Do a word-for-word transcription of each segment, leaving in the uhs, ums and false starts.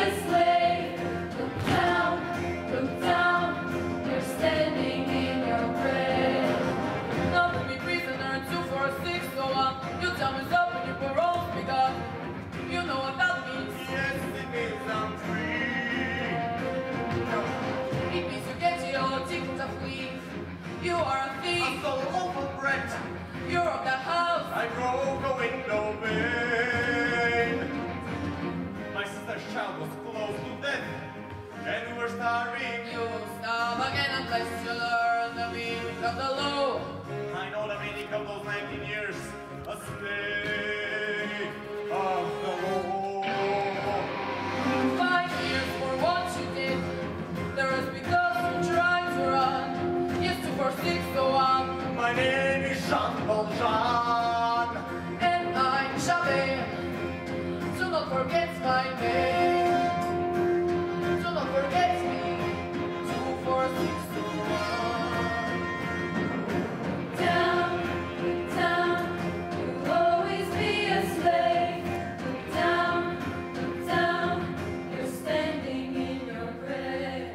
a slave. Look down, look down, you're standing in your grave. Not to be prisoner, two, four, six, so on. You tell me stop when your parole's begun. You know what that means. Yes, it means I'm free. It means you get your ticket to flee. You are a thief. I stole a loaf of bread. You're of the house. I broke a window pane. My sister's child was close to death, and we were starving. You will starve again unless you learn the meaning of the law. I know the meaning of those nineteen years, a slave of the law. Five years for what you did. There was because you tried to run. Yes, two, four, six, so on. My name is Jean Valjean. And I'm Chabet. Do not forget my name. Do not forget me. Two, four, six, two, one. Down, look down, you'll always be a slave. Look down, look down, you're standing in your grave.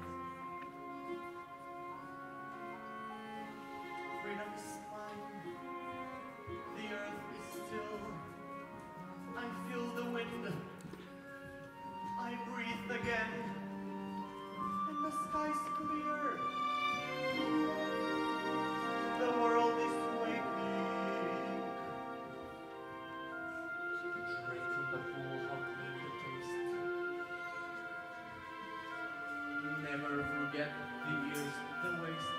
Freedom is mine. The earth is still. I feel the wind. I breathe again. And the sky's clear. The world is waking. Drink from the pool, how clean the taste. Never forget the years, the waste.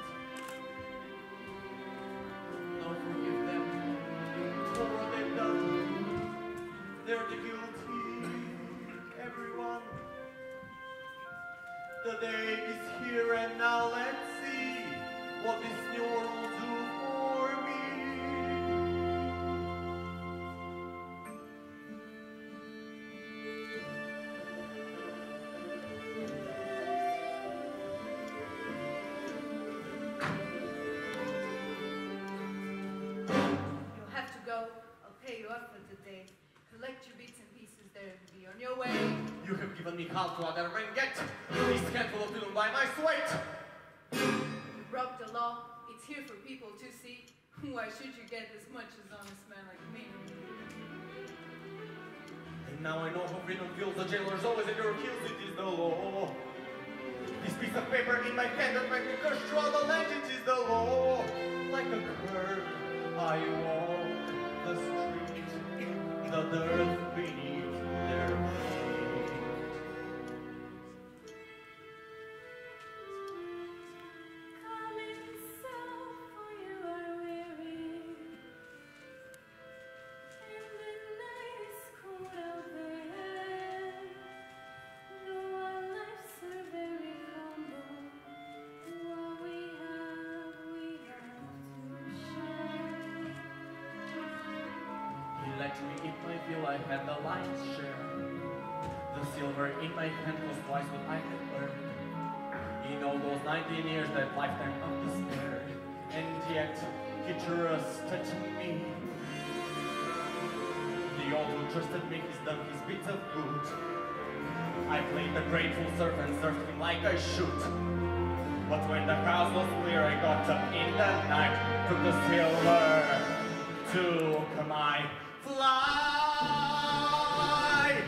Don't forgive them for what they've done. They're the guilty, everyone. The day is here and now let's see what this new world will do for me. You'll have to go. I'll pay you up for the day. Collect your bits and pieces there and be on your way. You have given me half to other men get. This handful of doom by my sweat. You broke the law. It's here for people to see. Why should you get as much as honest men like me? And now I know how freedom feels. The jailer's always at your heels. It is the law. This piece of paper in my hand that makes me curse through all the land. It is the law. Like a curb, I walk the street. The dirt beneath their feet. Come inside, for you are weary, and the night is cold out there. Though our lives are very humble, what we have, we have to share. He let me eat my fill, I had the lion's share. The silver in my hand was twice what I had earned. In all those nineteen years, that lifetime of despair. And yet, he trusted me. The old who trusted me, he's done his bits of good. I played the grateful servant, served him like I should. But when the house was clear, I got up in the night, took the silver, took my flight.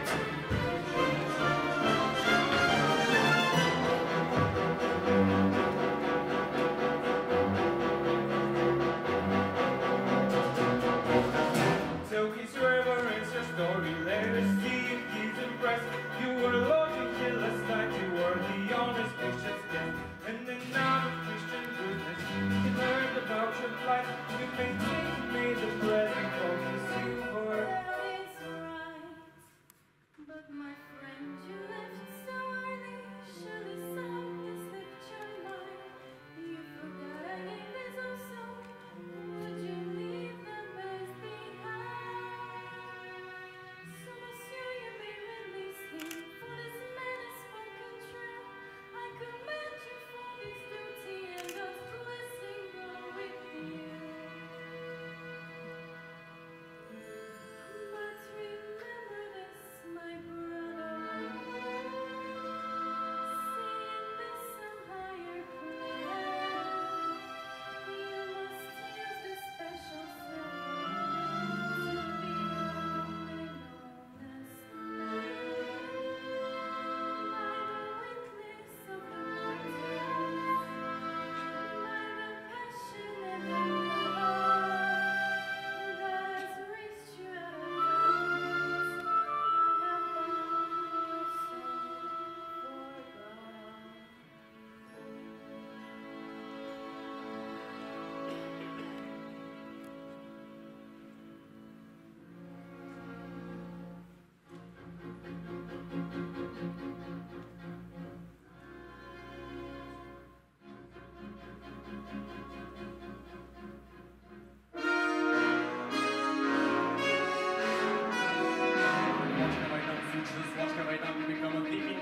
So his reverence your story, let us see if he's impressed. You were Lord to kill us night, you were the honest bishop's guest. And then out of Christian goodness, he learned about your plight. You maintained me the present of the silver. Well, it's right, but my friend, you left so early. Surely something slipped your mind. You forgot I gave this also. Would you leave the best behind? So, monsieur, you may release him, for this man has spoken true. I commend you for this duty, and God's blessing go with you. But remember this, my brother.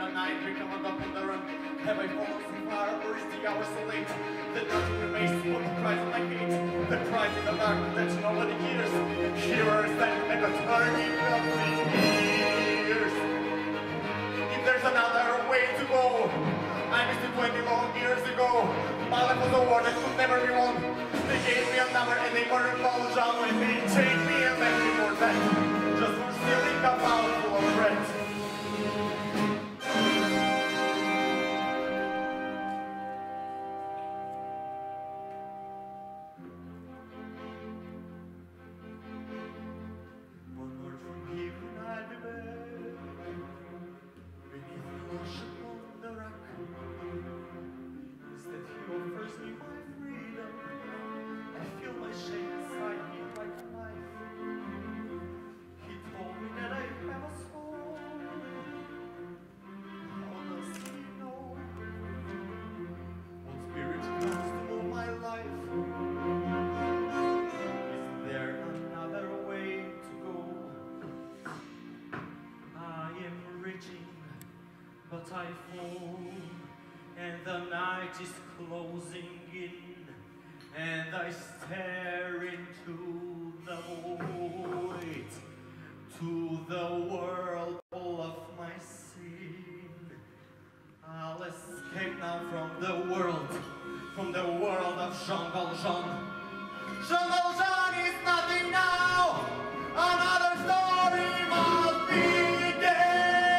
the night become a dog on the run? Have I fallen so far, or is the hour so late that nothing remains but the cries of my hate? The cries in the dark that nobody hears. Hearers that make a turning of the years. If there's another way to go, I missed it twenty long years ago. My life was a war that could never be won. They gave me a number and they murdered Paul John when they chained me and left me for dead. Just for stealing a mouthful of bread. One word from here and I'll be back. Beneath the ocean on the rock. Is that he offers me my freedom? I feel my shame inside me like a knife. He told me that I have a soul. How does he know? What spirit comes to move my life? Is there another way to go? I am reaching, but I fall, and the night is closing in. And I stare into the void, to the world full of my sin. I'll escape now from the world, from the world of Jean Valjean. Jean Valjean is nothing now, another story must begin.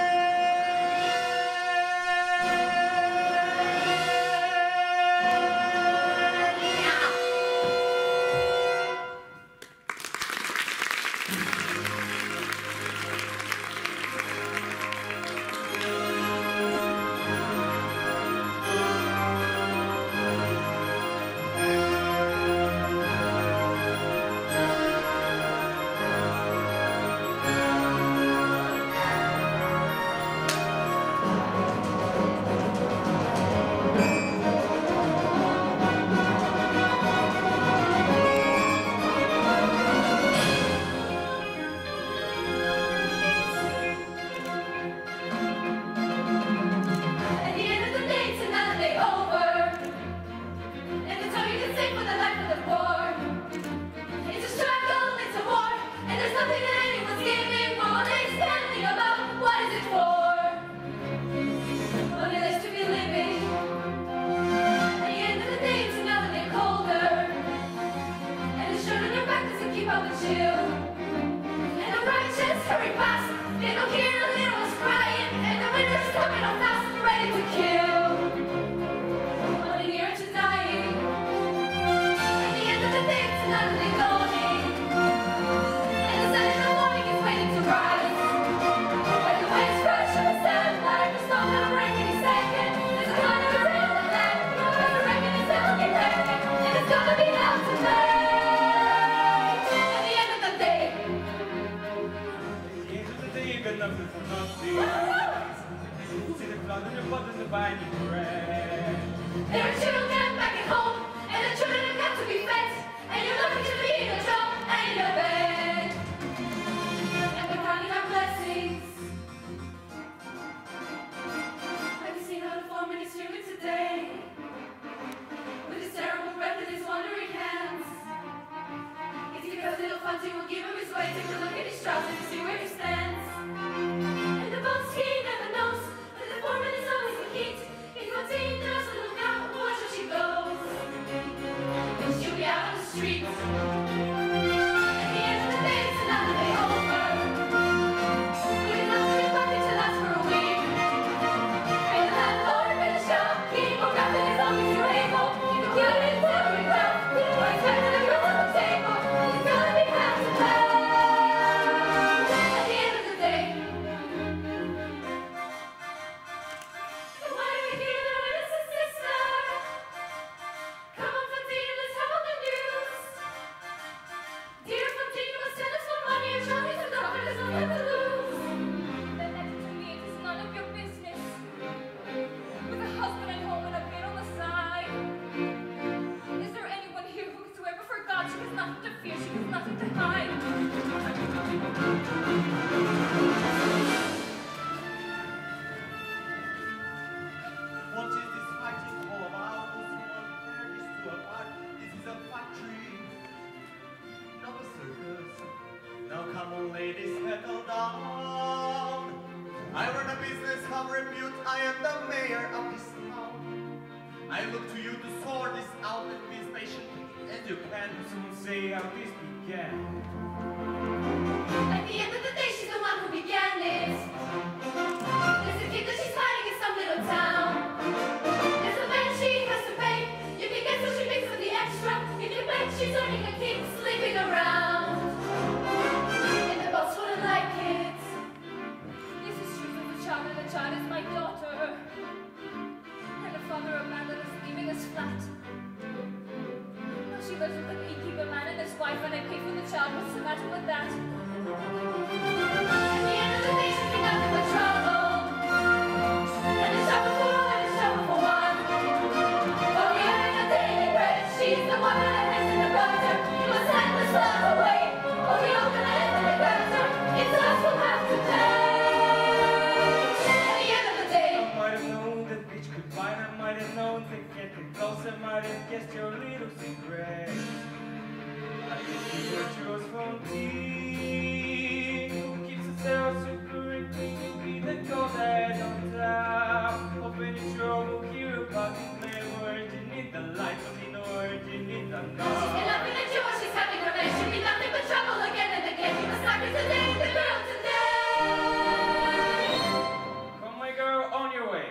There are children back at home, and the children have got to be fed, and you're lucky to be in a job and in your bed. And we're counting our blessings. Have you seen how the foreman is streaming today? With his terrible breath in his wandering hands. It's because little Fonzie will give him his way. Take a look at his trousers and see where he stands. And the boss, he never knows that the foreman is always the heat. If you're team, there's a look out, watch where she goes. And she'll be out on the streets. At the end of repute, I am the mayor of this town. I look to you to sort this out and be patient as you can. Someone say how this began. At the end of the day, she's the one who began this. There's a kid that she's hiding in some little town. There's a man she has to pay. You can guess what she makes for the extra. If you bet she's earning a keep sleeping around. And the boss wouldn't like it. This is true of the child, and the child is my daughter. And the father abandoned us, leaving us flat. Now she lives with an innkeeper man and his wife, and I pay for the child. What's the matter with that? At the end of the day, she's been nothing but trouble. And it's trouble for all, and it's trouble for one. For the end of the daily bread, she's the one with her hands in the butter. You must hand this love away, or we open the hands in the gutter. It's us who'll have to pay. At the end of the day. I might have known that bitch could find. I might have known that get it close. I might have guessed your little secret. I guess you were yours from tea. Who keeps herself secret? You be the gold head on top. Open your drawer, we'll hear about it. Never you need the light, but you know where you need the She's been knob. laughing at you while she's having her man. She'll be nothing but trouble again and again. You must knock her today, the girl today. Come, my girl, on your way.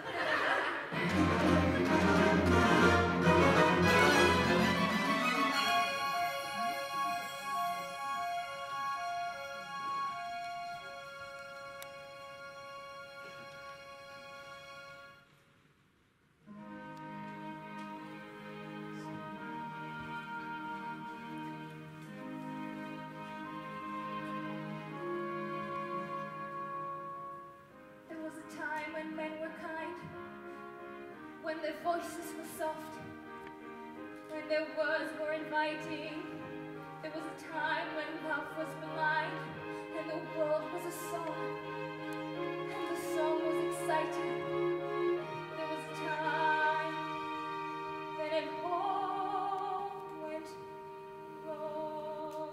There was a time when men were kind, when their voices were soft, when their words were inviting. There was a time when love was blind, and the world was a song, and the song was exciting. There was a time when it all went wrong.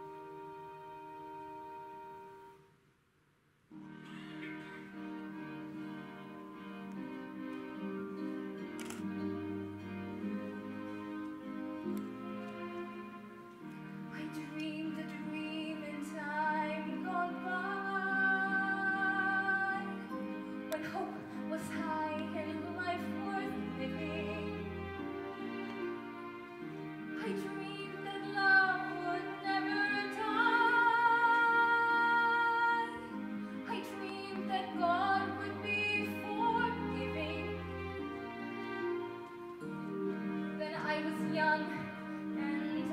I dreamed a dream in time gone by, when hope was high and life worth living. I dreamed that love would never die. I dreamed that God would be forgiving. Then I was young and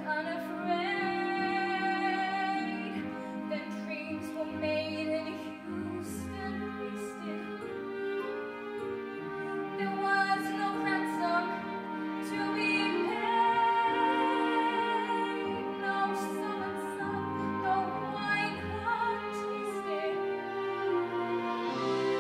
unafraid. Then dreams were made in Houston wasted. There was no ransom to be paid, no summer sun, no wine untasted.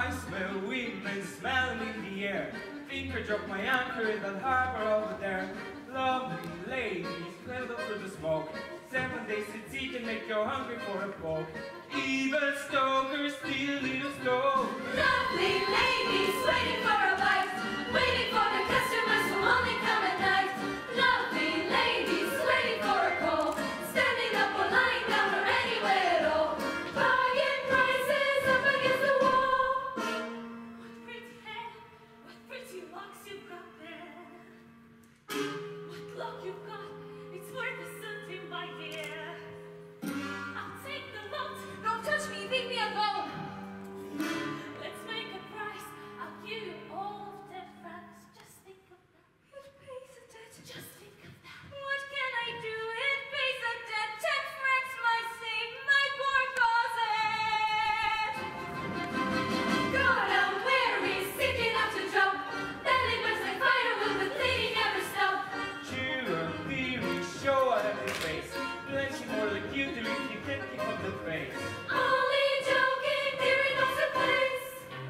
I smell women smelling in the air. Think I dropped my anchor in that harbor over there. Lovely ladies, cradled through the smoke. Seven days at sea can make you hungry for a poke. Evil stokers steal little slow. Lovely ladies waiting for a bite, waiting for the customers who only come at night. Lovely ladies waiting for a call, standing up or lying down or anywhere at all. Bargain prices up against the wall. What pretty hair, what pretty locks you've got there. What luck you've got, it's worth a centime, my dear. I'll take the lot. Don't touch me, leave me alone. Let's make a price. I'll give you all of ten francs. Just think of that. It pays a debt. Just think of that. What can I do? It pays a debt. Ten francs might save my poor closet. God, I'm weary, sinking up to drop. Belly burns like fire, will the bleeding never stop? Cheer up, theory, show out of your face. Plenty more like you do if you can't keep up the pace. Only joking, theory knows a place.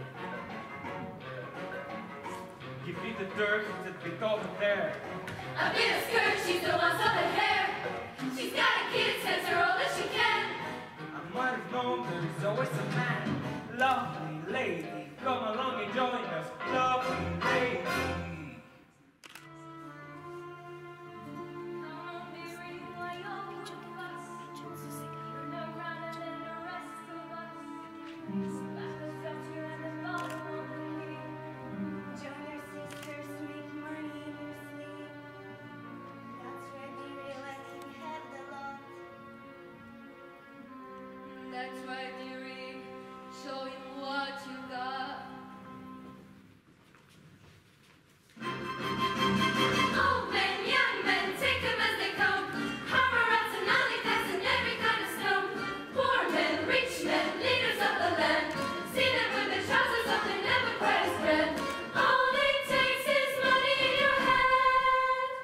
Give me the dirt that bit over there. A bit of skirt, she's the ones on the hair. She's got a kid, sends her all that she can. I might have known there's always a man. Lovely lady, come along and join us. Lovely lady. That's right, dearie. Show him what you got. Old men, young men, take them as they come. Harbor rats and alley cats and every kind of scum. Poor men, rich men, leaders of the land. See them with their trousers off, they never cry as bread. All it takes is money in your hand.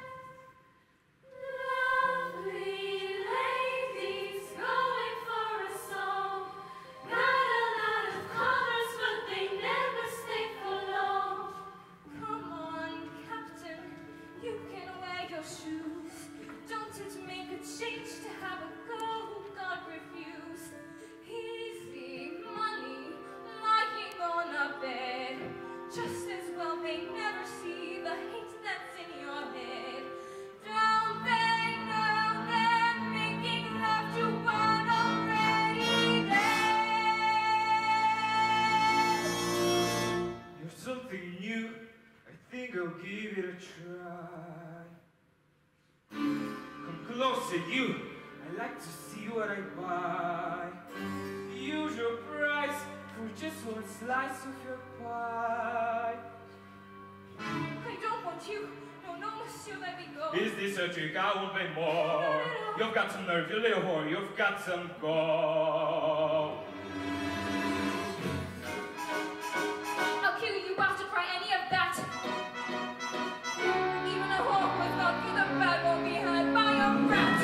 Lovely ladies going for a song. Got a lot of colors, but they never stay for long. Come on, Captain, you can wear your shoes. Don't it make a change to have a girl who God refused? Easy money lying on a bed. Just as well they never see the hate that's in your head. Don't they know that making love to one already dead? You're something new. I think I'll give it a try. Come closer, you. I like to see what I buy. The usual price for just one slice of your pie. I don't want you. No, no, monsieur, let me go. Is this a trick? I won't pay more. You've got some nerve, you little whore. You've got some go. I'll kill you, bastard, for any of that. Even a whore who has gone through the bad won't be had by a rat.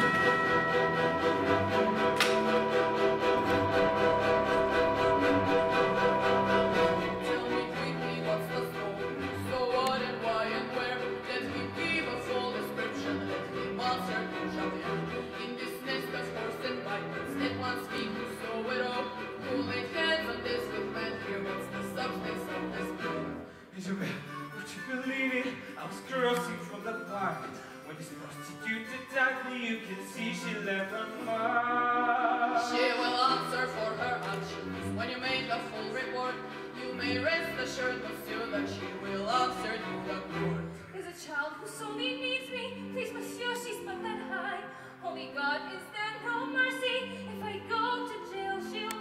Tell me quickly what's the story, so what and why and where. Let me give a full description, let me monster to jump in. In this nest of horse and vipers, let one speak to sow it all. Who laid hands on this with man here, what's the substance of this blood? Isabel, would you believe it? I was crossing from the park when this prostitute attacked me. You can see she left a mark. She will answer for her actions. When you make a full report, you may rest assured, monsieur, that she will answer to the court. There's a child who sorely needs me. Please, monsieur, she's but that high. Holy God, is there no mercy? If I go to jail, she'll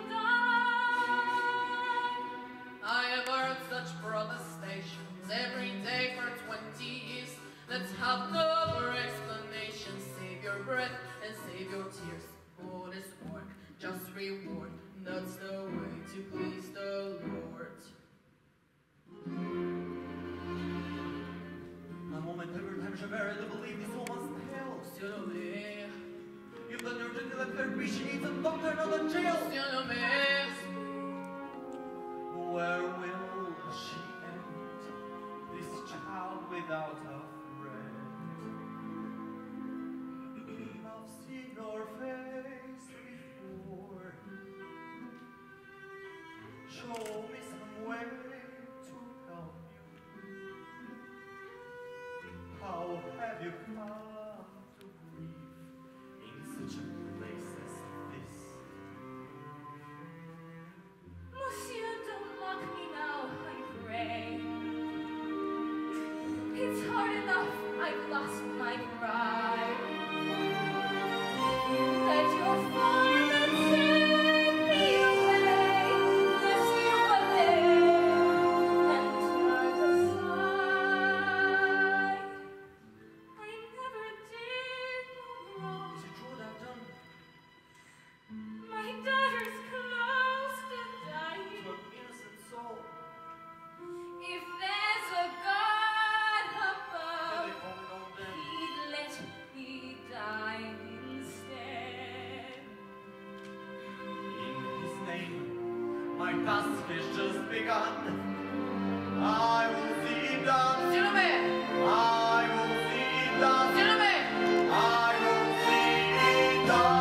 die. I have heard such protestations every day for twenty years. Let's have no more explanations. Save your breath and save your tears. Honest work, just reward. That's the way to please the Lord. Un moment every time je verrai de believe this woman's tale. Monsieur nommé, You've done your duty like therapy, she needs a doctor, not a jail. Monsieur nommé, Where without a friend. I've seen your face before. Show me some way to help you. How have you come to grieve in such a place as this? Monsieur, don't mock me now, I pray. It's hard enough I've lost my pride. Let your father send me away, bless you one day, and turn aside. I never did no wrong. Is it true that I've done My daughter's close to to dying. an innocent soul? If there's a God Can above, they only know them? He'd let me die instead. In His name, my task has just begun. I will see it done. Gentlemen! I will see it done. Gentlemen! I will see it done.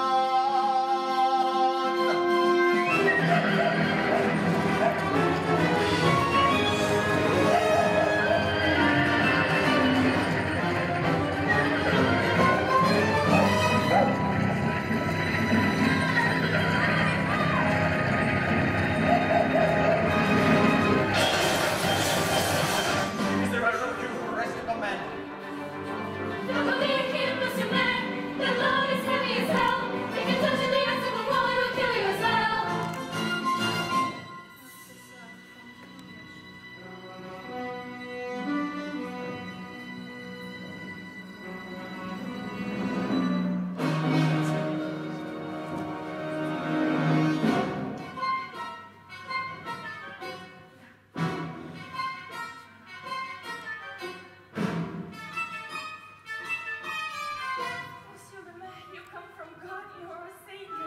Mister Russell, you arrested the man. Don't believe him, Monsieur Man. The load is heavy as hell. If you touch it, the ice of the wall, it'll kill you as well. Monsieur le Maire, you come from God, you are a savior.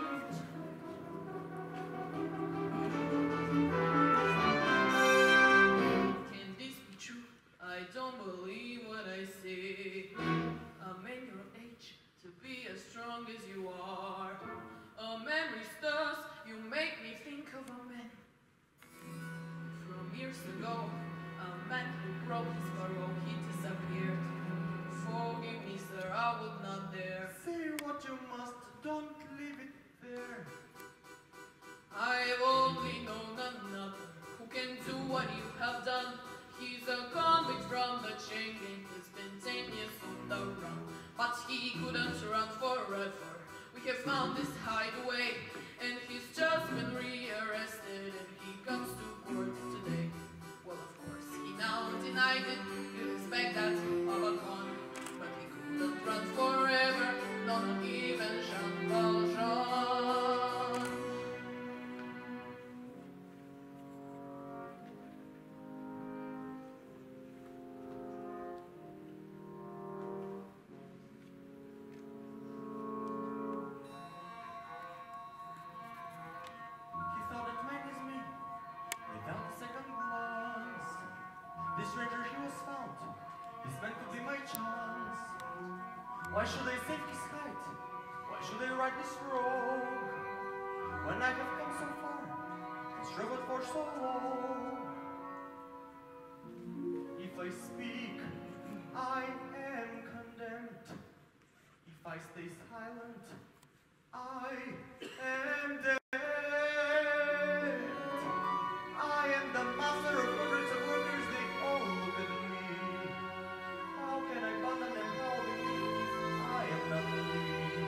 Can this be true? I don't believe what I see. A man your age to be as strong as you are. A memory stirs, you make me think of a man. From years ago, a man who broke his furrow, he disappeared. Forgive me, sir, I would not dare. Say what you must, don't leave it there. I've only known another who can do what you have done. He's a convict from the chain gang. He's been ten years on the run, but he couldn't run forever. We have found his hideaway, and he's just been rearrested, and he comes to court today. Well, of course, he now denied it. You'd expect that of a con, but he couldn't run forever, not even Jean Valjean. He thought that man is me, without a second glance. This stranger he was found, this man could be my chance. Why should I save his height? Why should I ride this road? When I have come so far, and struggled for so long. If I speak, I am condemned. If I stay silent, I am dead. I am the master of hundreds of workers, they all look at me. How can I button them how they leave? I am not free.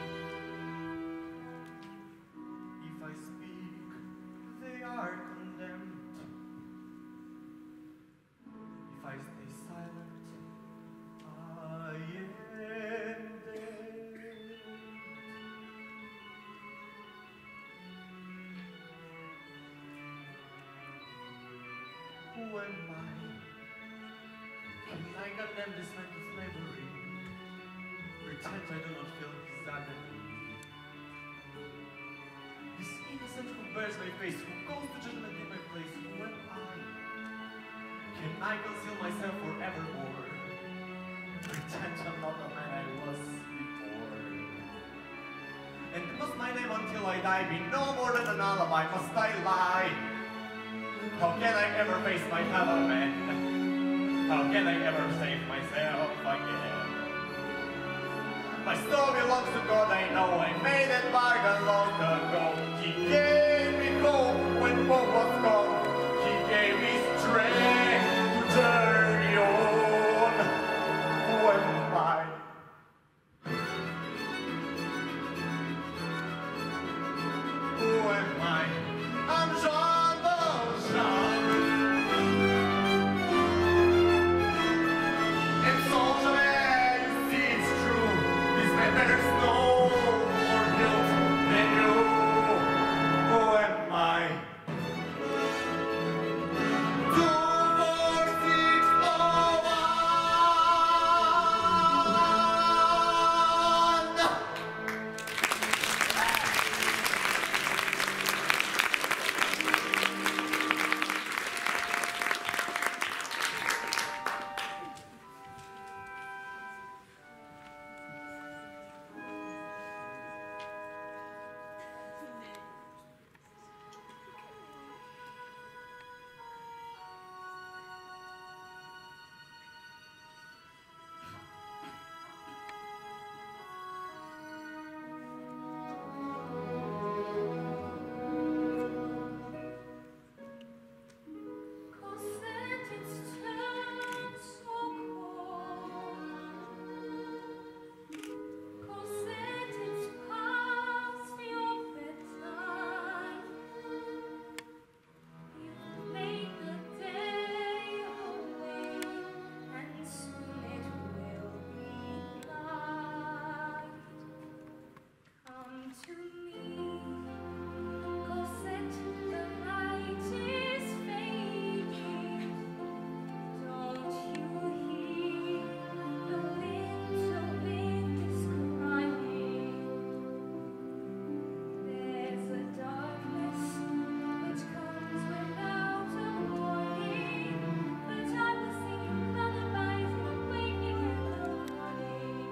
If I speak, they are condemned. If I stay silent, I am dead. Who am I? Can I condemn this man to slavery? Pretend I do not feel his agony. This innocent who bears my face, who goes to judgment in my place, who am I? Can I conceal myself forevermore. Pretend I'm not the man I was before. And must my name until I die be no more than an alibi? Must I lie? How can I ever face my fellow men? How can I ever save myself again? My soul belongs to God, I know. I made that bargain long ago. He gave me hope when hope was gone. He gave me strength to journey on. Who am I? Who am I? I'm Jean Valjean. And so jamais, you see it's true. This man bears no more guilt than you. Who am I? Two, four, six, oh, one. Cosette, it's turned so cold. Cosette, it's past your bedtime. You've made the day away, and soon it will be light. Come to me, Cosette, the light is fading. Don't you hear the winter wind is crying? There's a darkness which comes without a warning, but I will sing you lullabies and wake you in the morning.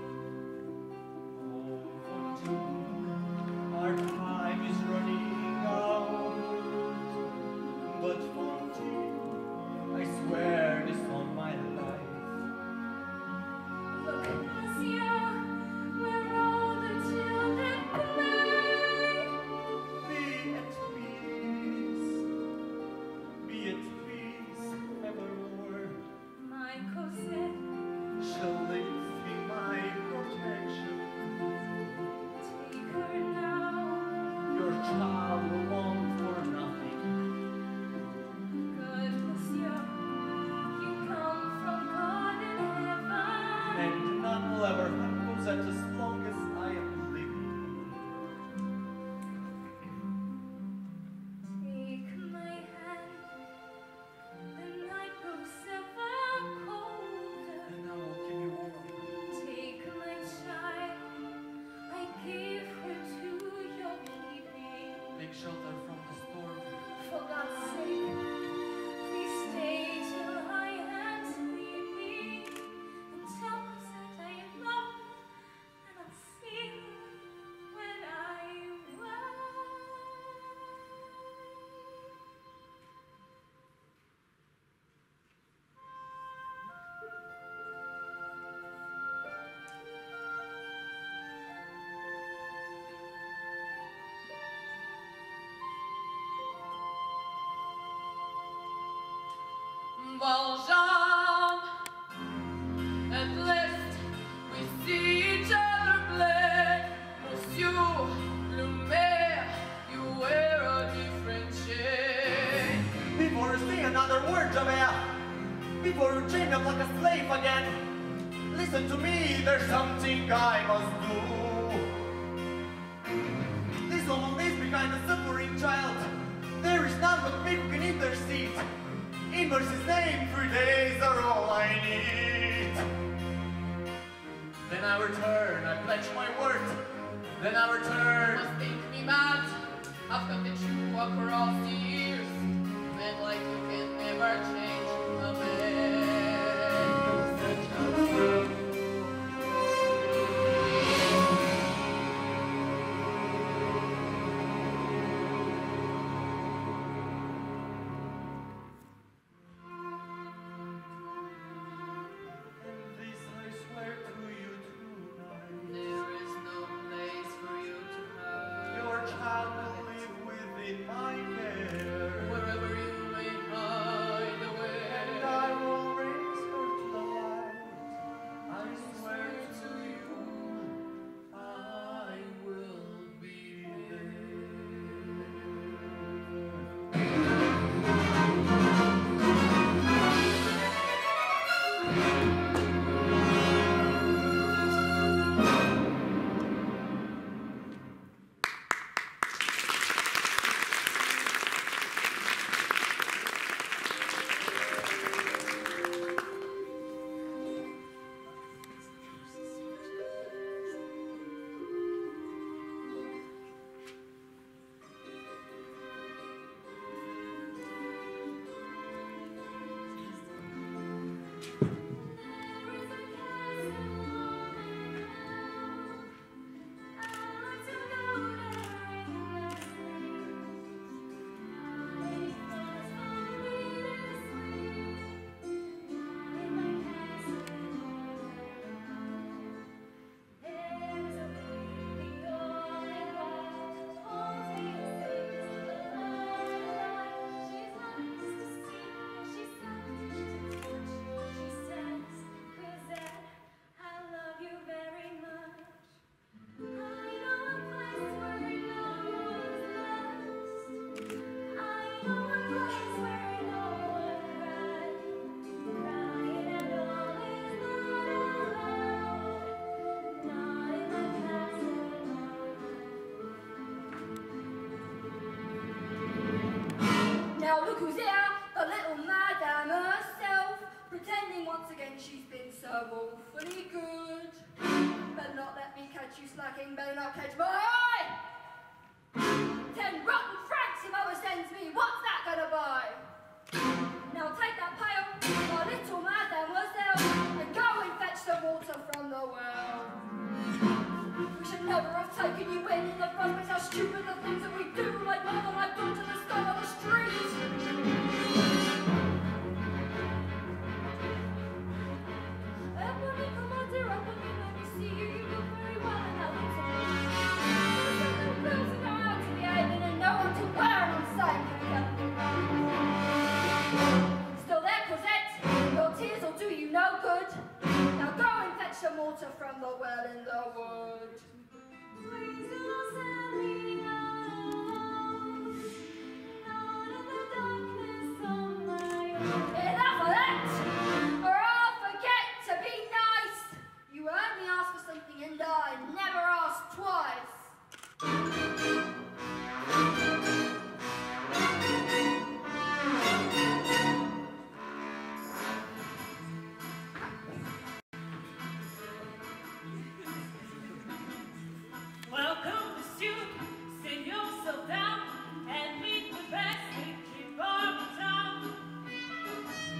Our time is running out, but fourteen, I swear this on my life. Look, monsieur, we're all the children play. Be at peace, be at peace evermore. My Cosette, Shall this be my protection? take her now. Your child will want for nothing. Good monsieur, you come from God in heaven. And none will ever have Cosette as long as I am living. Take my hand, the night grows ever colder. And I will keep you warm. Take my child, I give her to your keeping. Take shelter from the storm. For God's sake, please stay till I am sleeping, and tell Cosette I love her, and I'll see her when I wake. Valjean, at last we see each other play. Monsieur le Maire, you wear a different shade. Before you say another word, Javert, before you chain up like a slave again, listen to me, there's something I must do. This woman lives behind a suffering child. There is none but me who can intercede. In mercy's name, three days are all I need. Then I return, I pledge my word. Then I You return. must think me mad. I've got the truth across the years. Men like you can never change a man. Now look who's here, the little madam herself, pretending once again she's been so awfully good. Better not let me catch you slacking, better not catch my eye! Ten rotten francs if mother sends me, what's that gonna buy? Now take that pail, my little madam herself, and go and fetch the water from the well. We should never have taken you in in the first place, how stupid the things that we do, like mother, like daughter, the scum on the street. Ebony, come on dear, Ebony, let me see you, you look very well in that little little bills and know how to behave and know what to wear, and I'm saying, still there, Cosette, your tears will do you no good. Now go and fetch some water from the well in the wood. Please don't send me out, out of the darkness on my own. Enough of that, or I'll forget to be nice. You heard me ask for something and I never asked twice. Welcome, monsieur. Sit yourself down and meet the best wicked bar in town.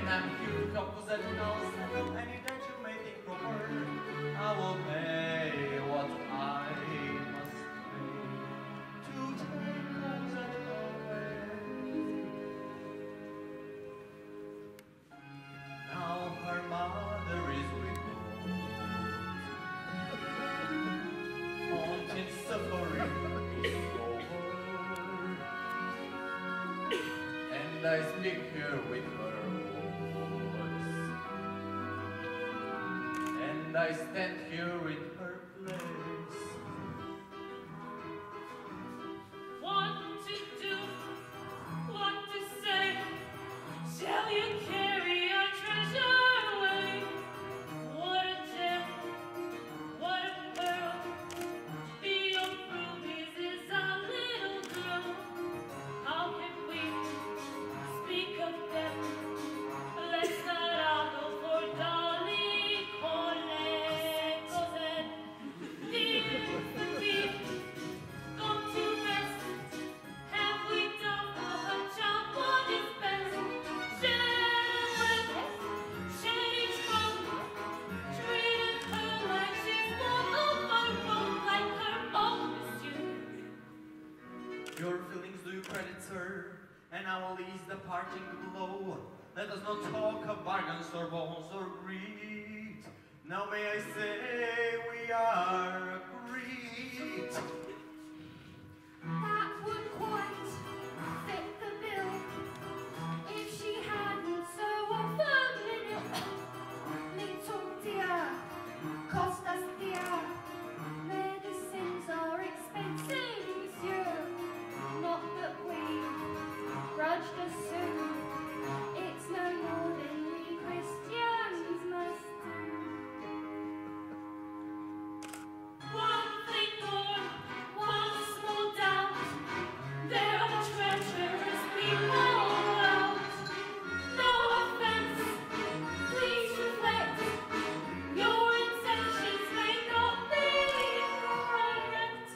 I'm here to compose and I'll settle any debt you may think proper. I will pay what I must pay to take Cosette away. Now her mother is widowed, Fontaine's suffering is over, and I speak here with her voice, and I stand here in her place. What to do? What to say? Shall you carry your treasure away? What a gem, what a pearl. Be your rubies is our little girl. How can we speak of them? Let's not argue for darling Colette. Cosette, dear, dear, come to rest. Have we done for her child what is best? Share shades from, treated her like she's one of our own, like her own monsieur. Your feelings do you credit, sir, and I will ease the parting blow. Let us not talk of bargains or bonds or greed. Now may I say we are agreed. That would quite fit the bill if she hadn't so often been ill. Little dear, cost us dear. Medicines are expensive, monsieur. Not that we grudged us soon. It's no more than we Christians must do. One thing more, one small doubt. There are treacherous people out. No offense, please reflect. Your intentions may not be correct.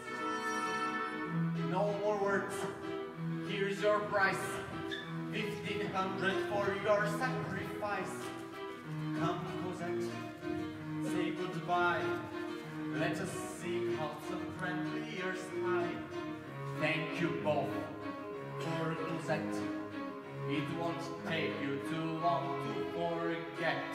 No more words. Here's your price. Fifteen hundred for your sacrifice. Come, Cosette, say goodbye. Let us seek out some friendlier side. Thank you both for Cosette. It won't take you too long to forget.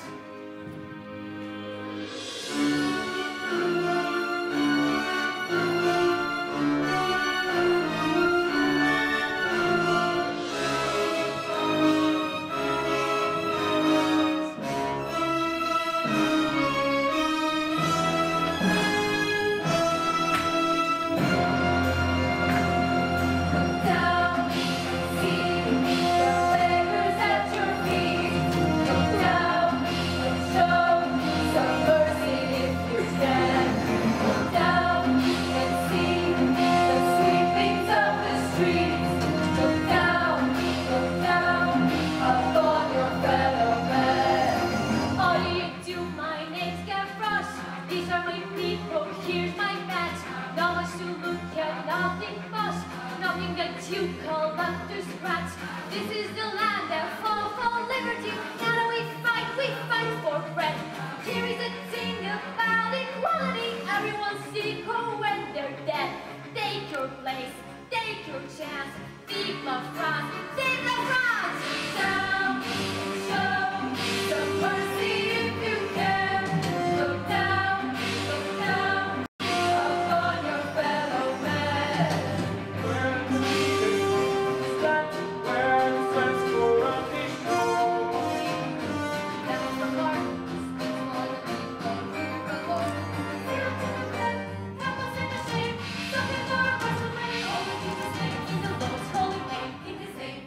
Down, see the beggars at your feet. Look down and show some mercy if you can. Look down and see the sweepings of the streets. Look down, look down upon your fellow man. How do you do? My name's Gavroche. These are my people. Here's my badge. Not much to look at, nothing much. Nothing that you call up to scratch. This is the land that fought for liberty. Now we fight, we fight for bread. Here is a thing about equality. Everyone's equal when they're dead. Take your place, take your chance. Vive la France, vive la France. Down, show some mercy if you can. Look down, look down upon your fellow man. Where the is that where the friends go on the shore? That was the heart, speaks more than people who alone. Zero to the red, help us in the shame. Something for a person when all the Jesus name in the lowest holy name. In His name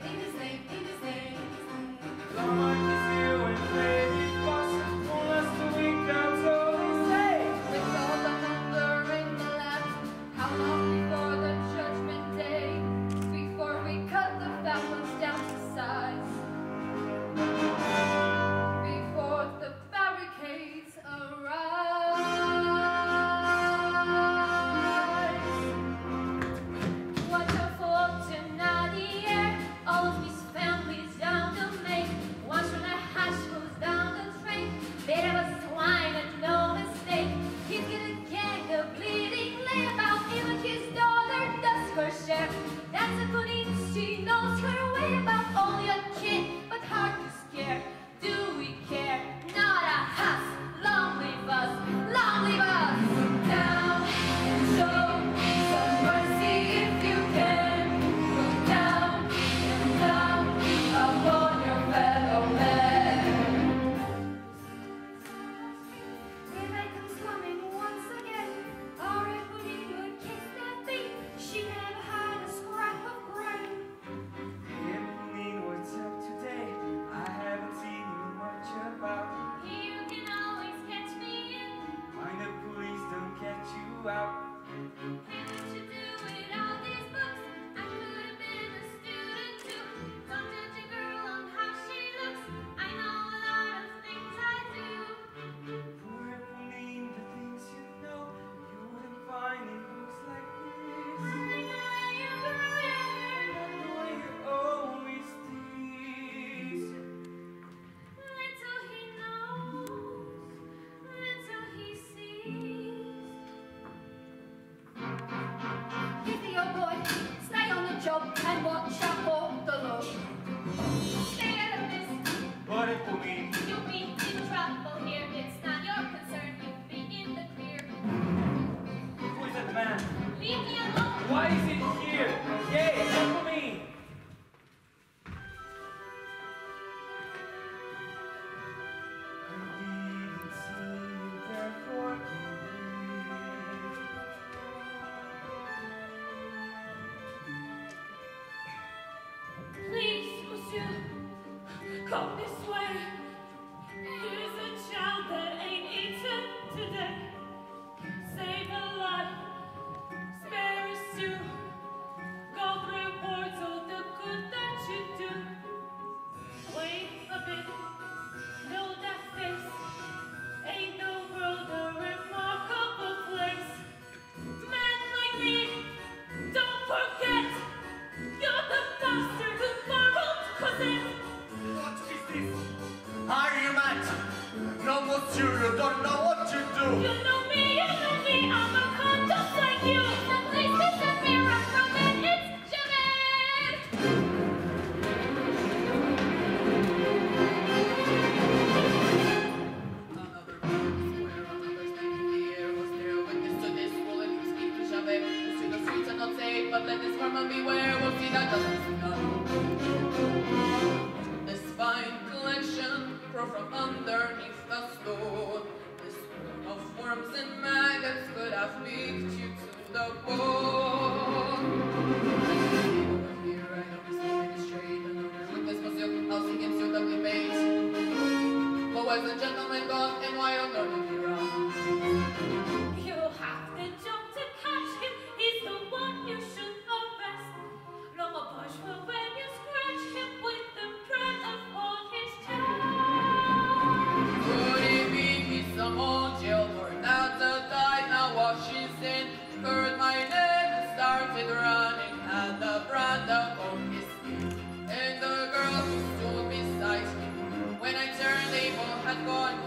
Please, monsieur, come this way. Here's a child that ain't eaten today. Save a life, spare a stew. God rewards all the good that you do. Wait a bit, know that face. Ain't the world a remarkable place? Men like me, don't forget, you're the bastard who borrowed Cosette. What is this? Are you mad? No, monsieur, you don't know what you do. You know me, you know me, I'm a con just like you. So please disappear from it, it's Javert. Another square, another snake in the air. Was there a witness to this? Will it speak to Javert? Who's in the streets and not safe, but let this vermin beware. We'll see that justice none. This fine collection grow from underneath the stone. This worm of worms and maggots could have picked you to the bone. Over here, I know this name is straight. Another witness, monsieur, I'll see against your lovely mate. Boys and gentlemen, gone, and why on earth did he run? You have to jump to catch him, he's the one you should arrest. No more bourgeois when you scratch him with the bread upon his chest. Could it be he's some old jailbird that died, now washes in? Heard my name and started running, had the brand upon his skin. And the girl who stood beside him, when I turned, they both had gone.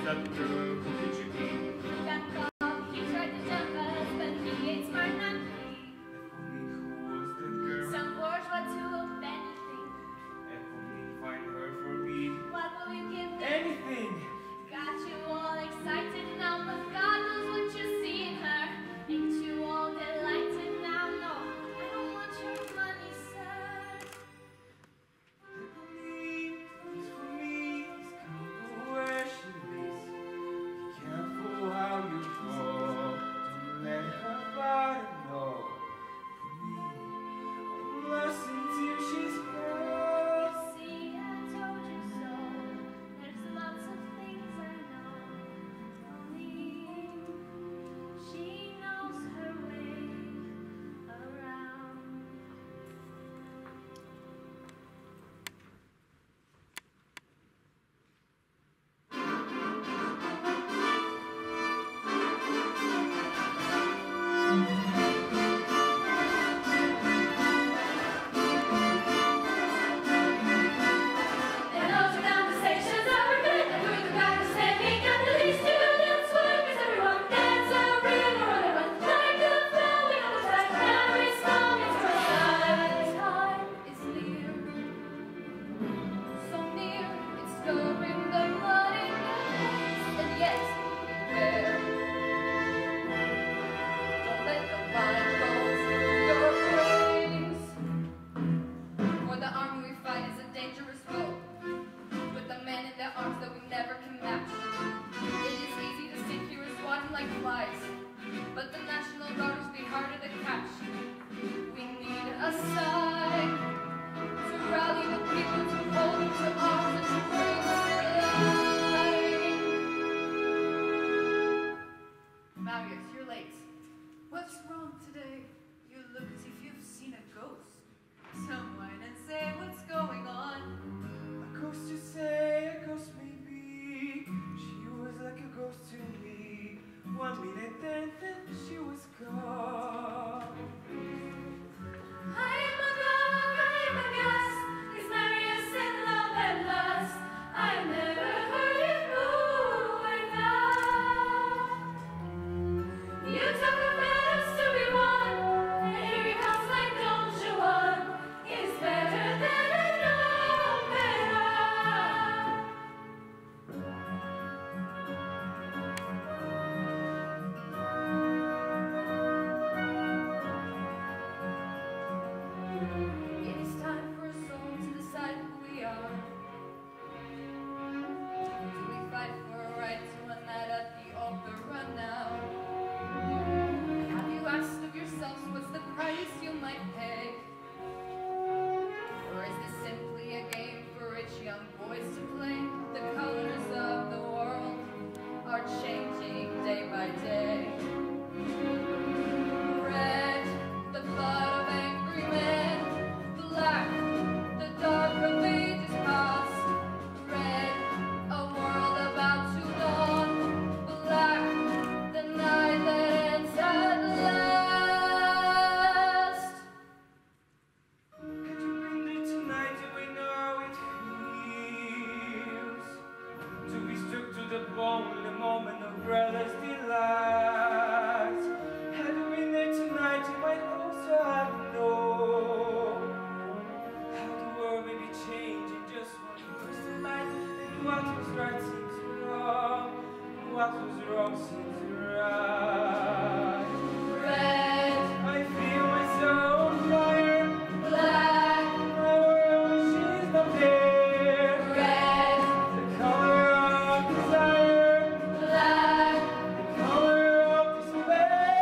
that girl, who could you be? Jacob, he tried to jump us, but he ain't smart enough. For me, who was that girl? Some bourgeois to anything. And for me, find her for me. What will you give me? Anything! Got you all excited now, but God knows what you see in her. Ain't you all delighted now? No, I don't want your money, sir. For me, it's for me, it's careful where she lays. Be careful how you go. Don't let her body know. For me, I'm lost until she's gone. See, I told you so. There's lots of things I know. Only she knows her way around. And those are down the stations of Berlin, and doing the back of standing at the least to dance with, 'cause everyone dance a ring or everyone like the family on the track. Every song is her side. Time is near, so near, it's stirring the blood in your veins, and yet beware. Don't let the wine go through your veins. For the army we fight is a dangerous foe, with the men in their arms that we never can match. It is easy to sit here and swatting like flies, but the National Guard will be harder to catch. We need a sign to rally the people to hold to arms and to bring us line. Marius, you're late. What's wrong today? You look as if you've seen a ghost. Someone and say what's going on. A ghost you say, a ghost maybe. She was like a ghost to me. One minute then, then she was gone. I am a dog, I am a gas. Is Marius in love and lust? I never heard him moving now. You talk of battles to be won, and here he comes like Don Juan. He's better than an opera. It is time for us all to decide who we are. Do we fight for a right to a night at the opera now? Have you asked of yourselves what's the price you might pay? Or is this simply a game for rich young boys to play? The colors of the world are changing day by day. Red, the blood of angry men. Black, the dark of ages past. Red, a world about to dawn. Black, the night that ends at last. Could you bring me tonight? Do we know how it feels? To be struck to the bone in the moment of brother's delight. Had you been there tonight, you might also have known how the world may be changing just one burst of light. And what was right seems wrong, and what was wrong seems right. Red, I feel myself on fire. black, My world, she's not there. red, The color of desire, black. the color of despair.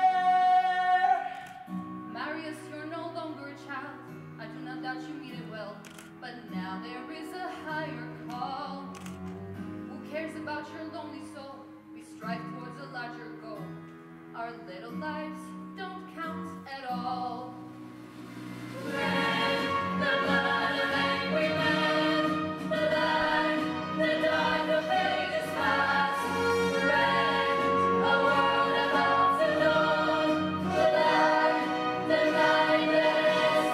Marius, you're no longer a child. I do not doubt you mean it well, but now there is a higher call. Who cares about your lonely soul? We strive towards a larger goal. Our little lives don't count at all. Red, the blood of angry men. Black, the dark of ages past. Red, a world about to dawn. Black, the night that is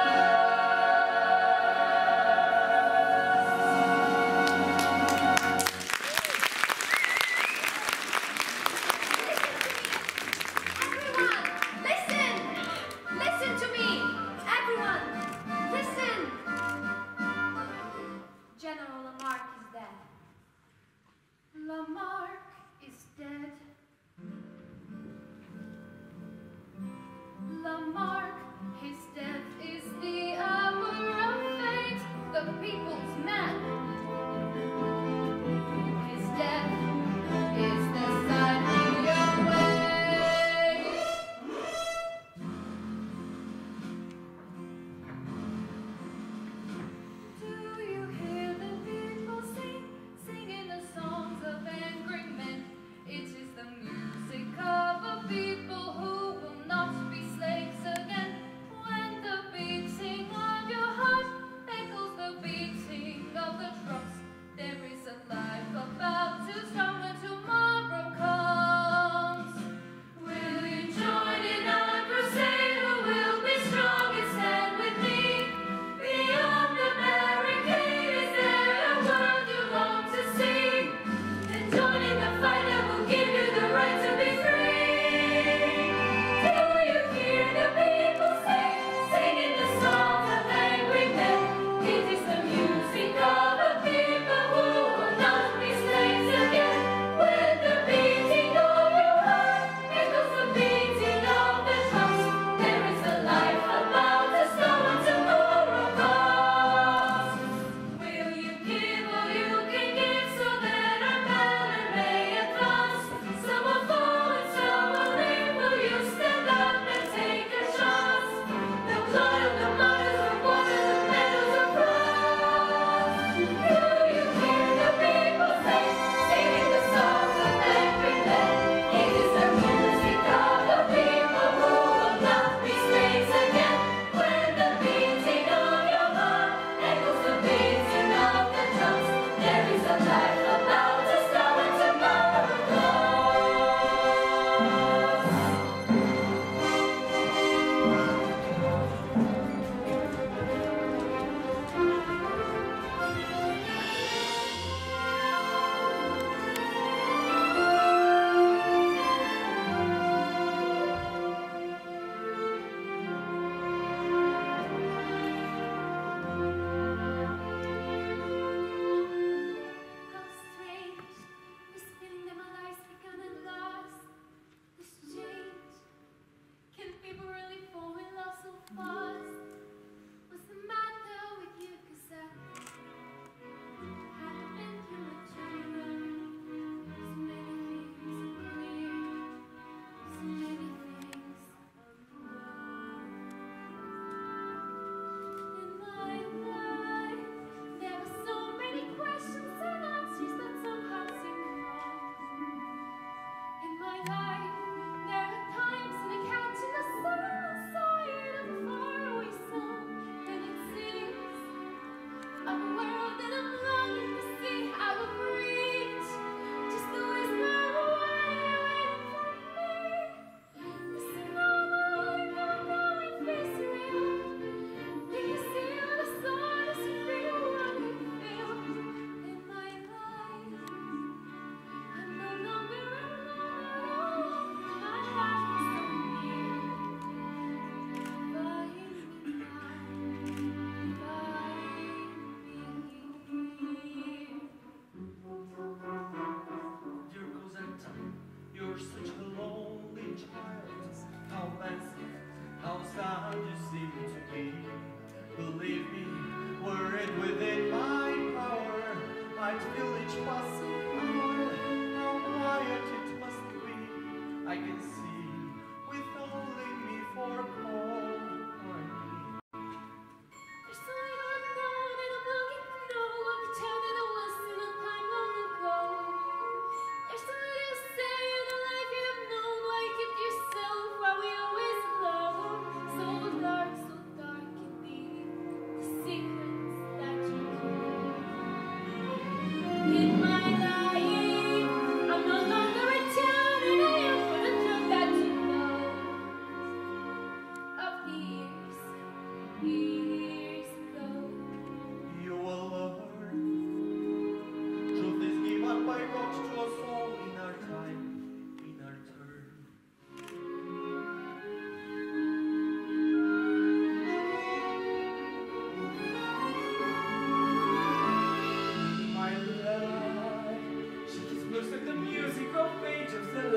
first.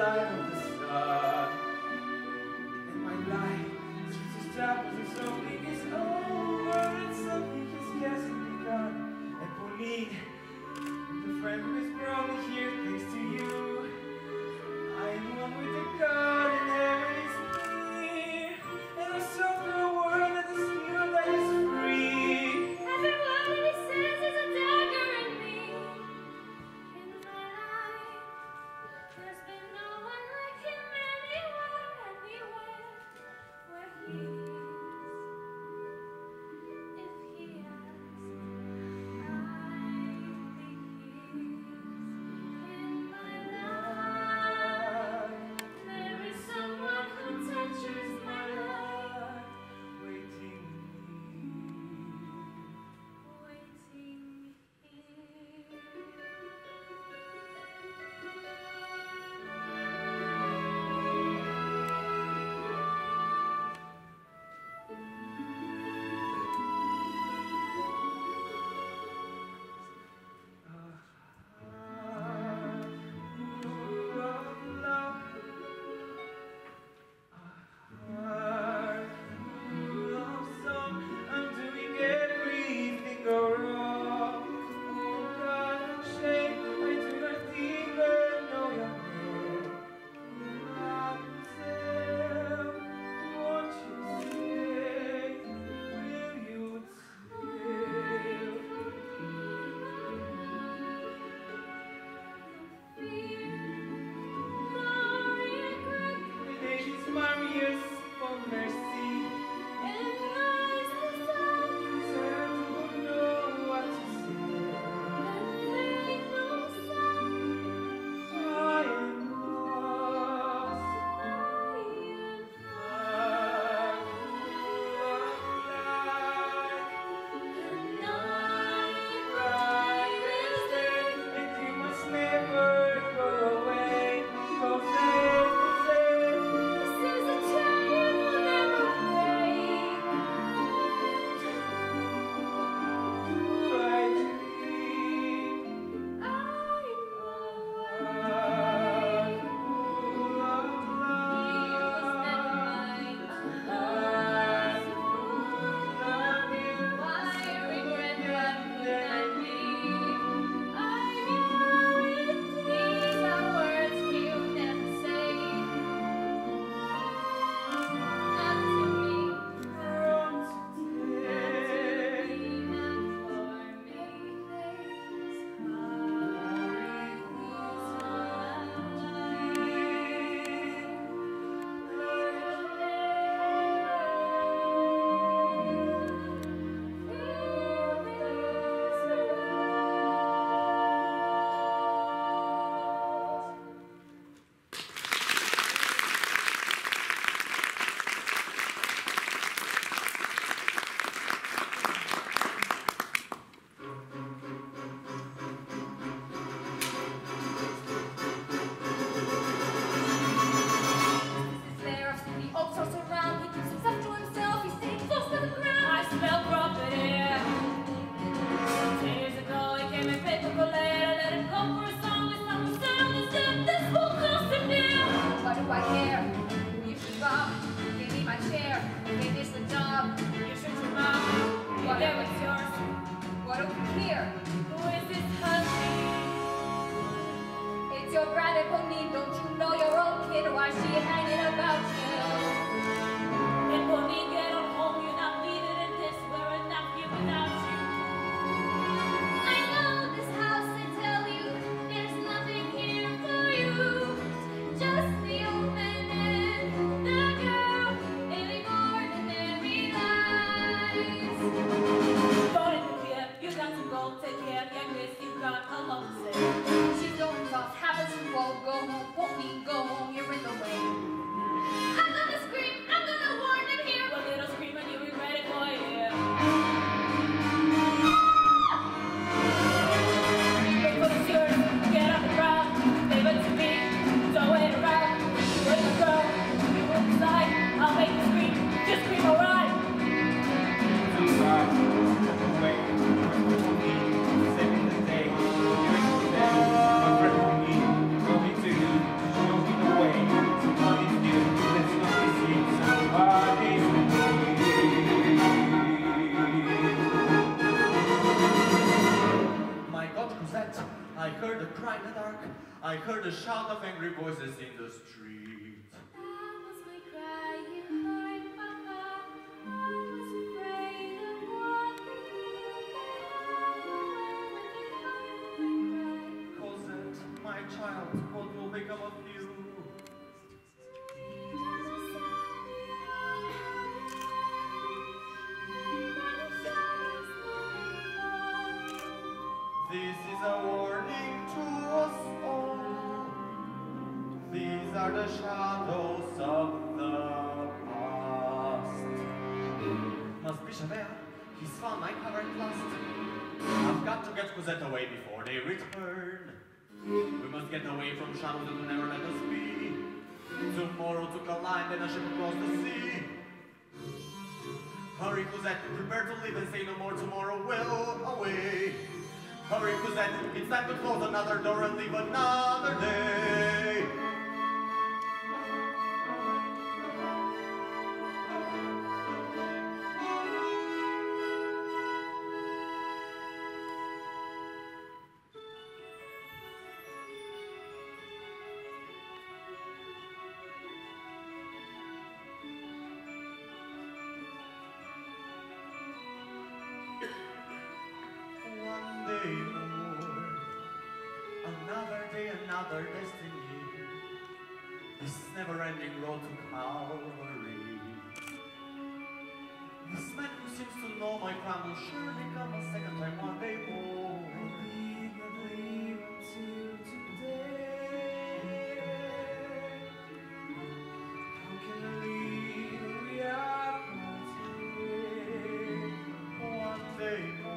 light of the sun. And my life seems to stop as if something is over and something has just begun. And Pauline, the friend who has brought me here thanks to you, I am one with the God and heaven is near. And I saw through a world that is new, that is free. Every word that he says is a dagger in me. In my life, there's been no one like him anywhere, anywhere where he is. If he asks, I think he is. In my life, there is someone who touches my life, Waiting waiting here. I'm doing everything wrong. Oh God, shame, I do not even know your name. I'll tell, won't you stay? Will you stay? My name is Marius for mercy. So I don't know what to say. I am lost. And you must never go away. Go safe, safe. This is a chain we'll never break. I dream. I know this house, I tell you, there's nothing here for you. Just the old man and the girl living ordinary lives. You got to go take care of your kids. You got a lot to say. She don't talk, habits won't go home, won't be go home, you're in the way. I'm gonna scream, I'm gonna warn them here. Well, it I heard a shout of angry voices in the street. That was my cry you heard, Papa. I was afraid of walking alone. Cosette, my child, what will become of you? This is a warning to us all. These are the shadows of the past. Must be Javert. He's found my cover at last. I've got to get Cosette away before they return. We must get away from shadows that will never let us be. Tomorrow took a line, then a ship across the sea. Hurry, Cosette, prepare to leave and say no more. Tomorrow will away. Hurry, Cosette, it's time to close another door and leave another day. One day more, another day, another destiny. This never-ending road to Calvary. This man who seems to know my crime will surely come a second time one day more. Believe, believe until today. How can I leave reality? One day more.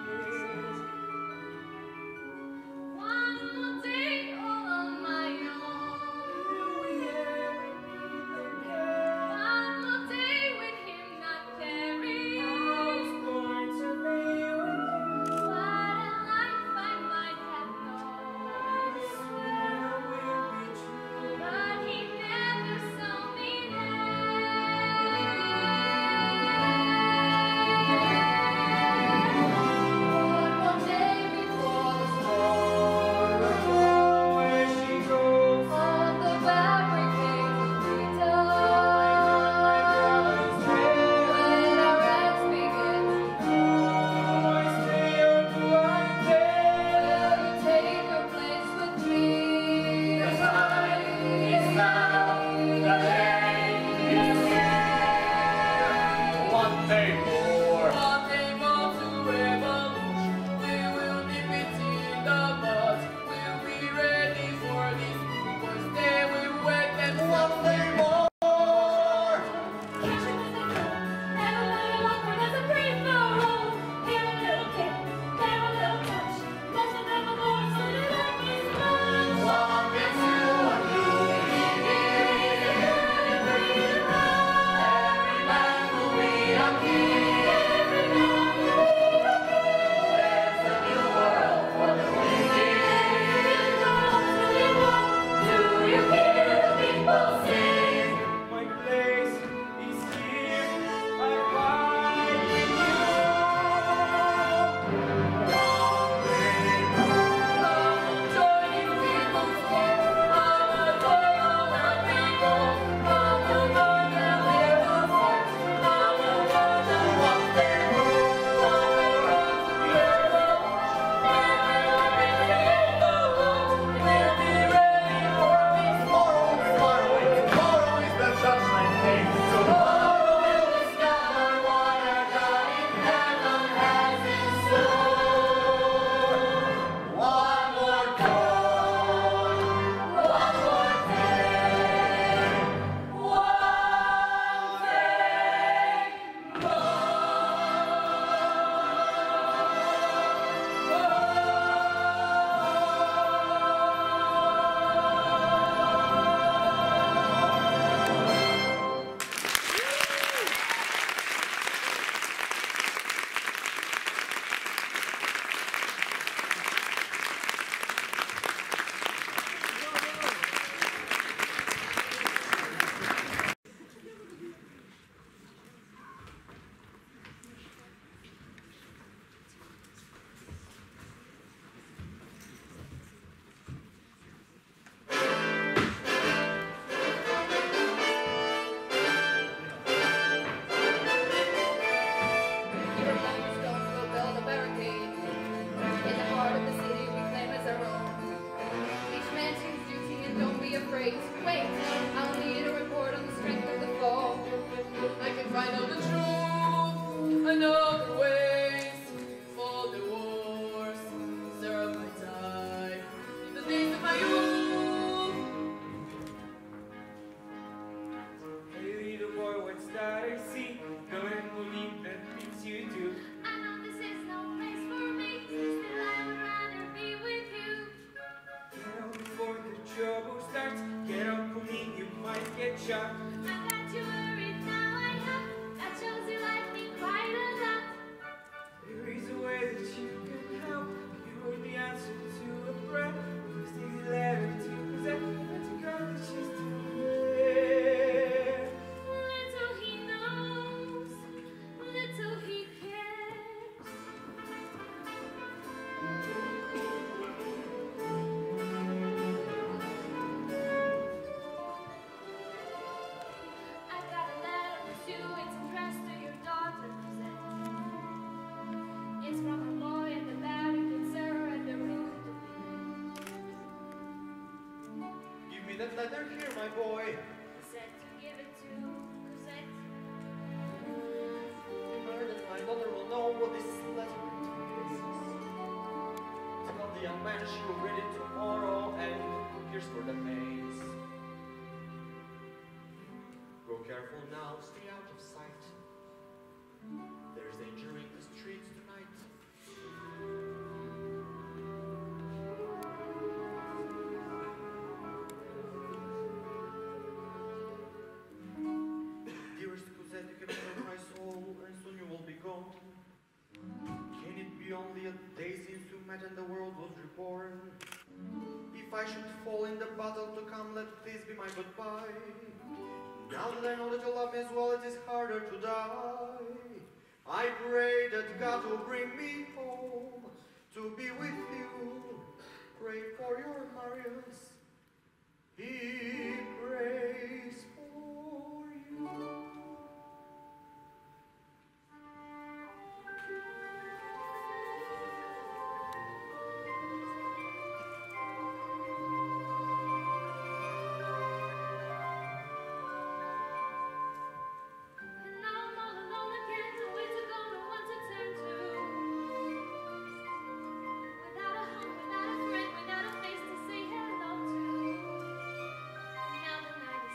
One more day all on my own. man, she will read it tomorrow, and here's for the pains. Grow careful now, stay out of sight. There's danger in the streets tonight. Dearest Cosette, you cannot hurt my soul, and soon you will be gone. Can it be only a day since we met and the world was reborn? If I should fall in the battle to come, let this be my goodbye. Now that I know that you love me as well, it is harder to die. I pray that God will bring me home to be with you. Pray for your Marius. He prays for you. And now I'm all alone again, no way to go, no one to turn to. Without a home, without a friend, without a face to say hello to. Now the night is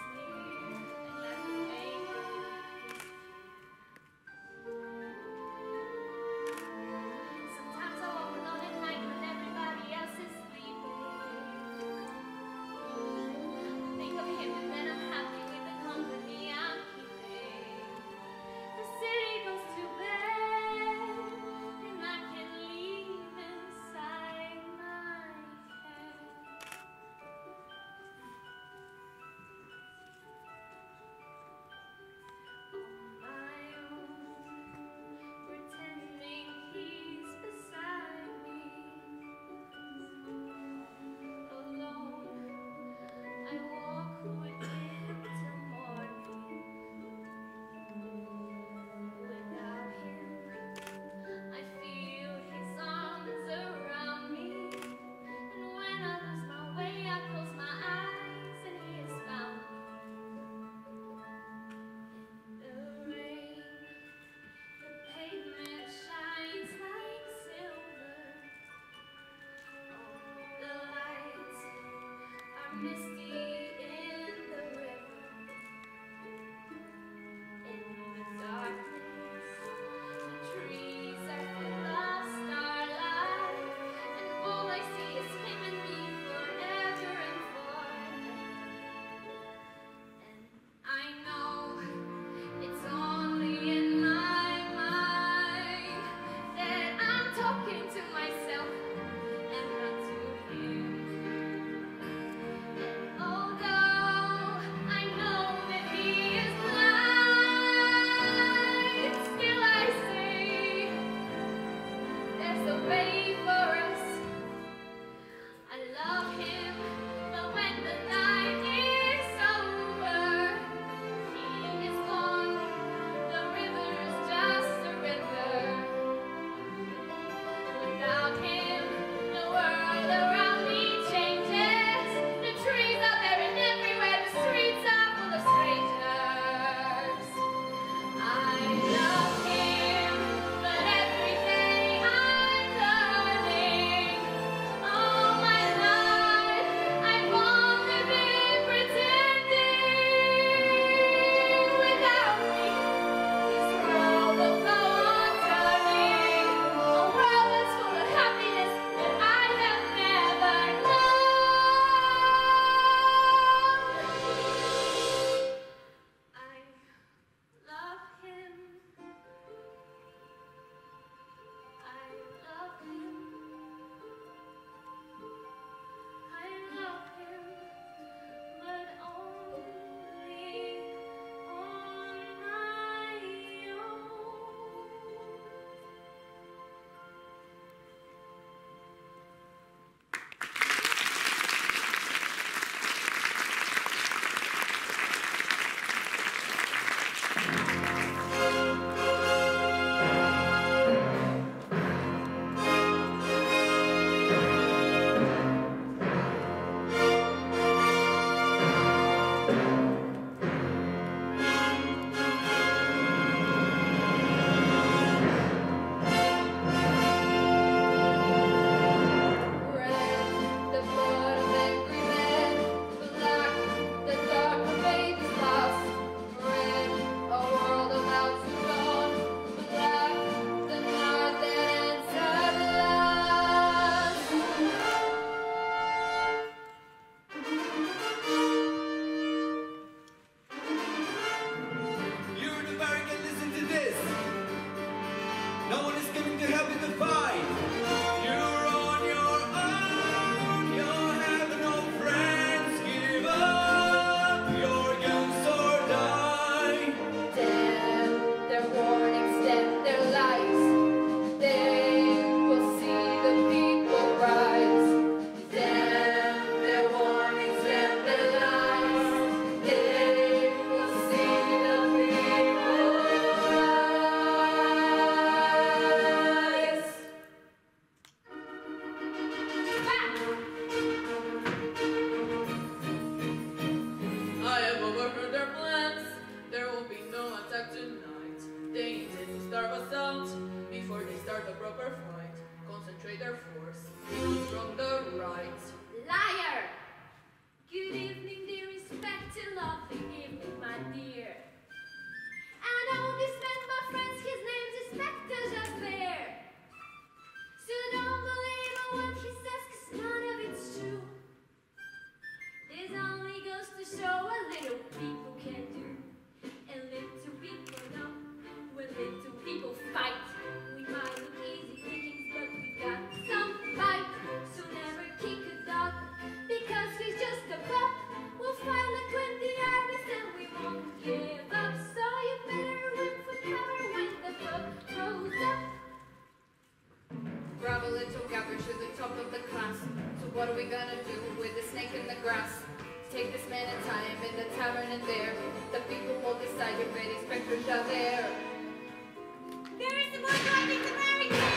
in the tavern, and there the people will decide your fate. Spectres are there. There is more driving to marry me!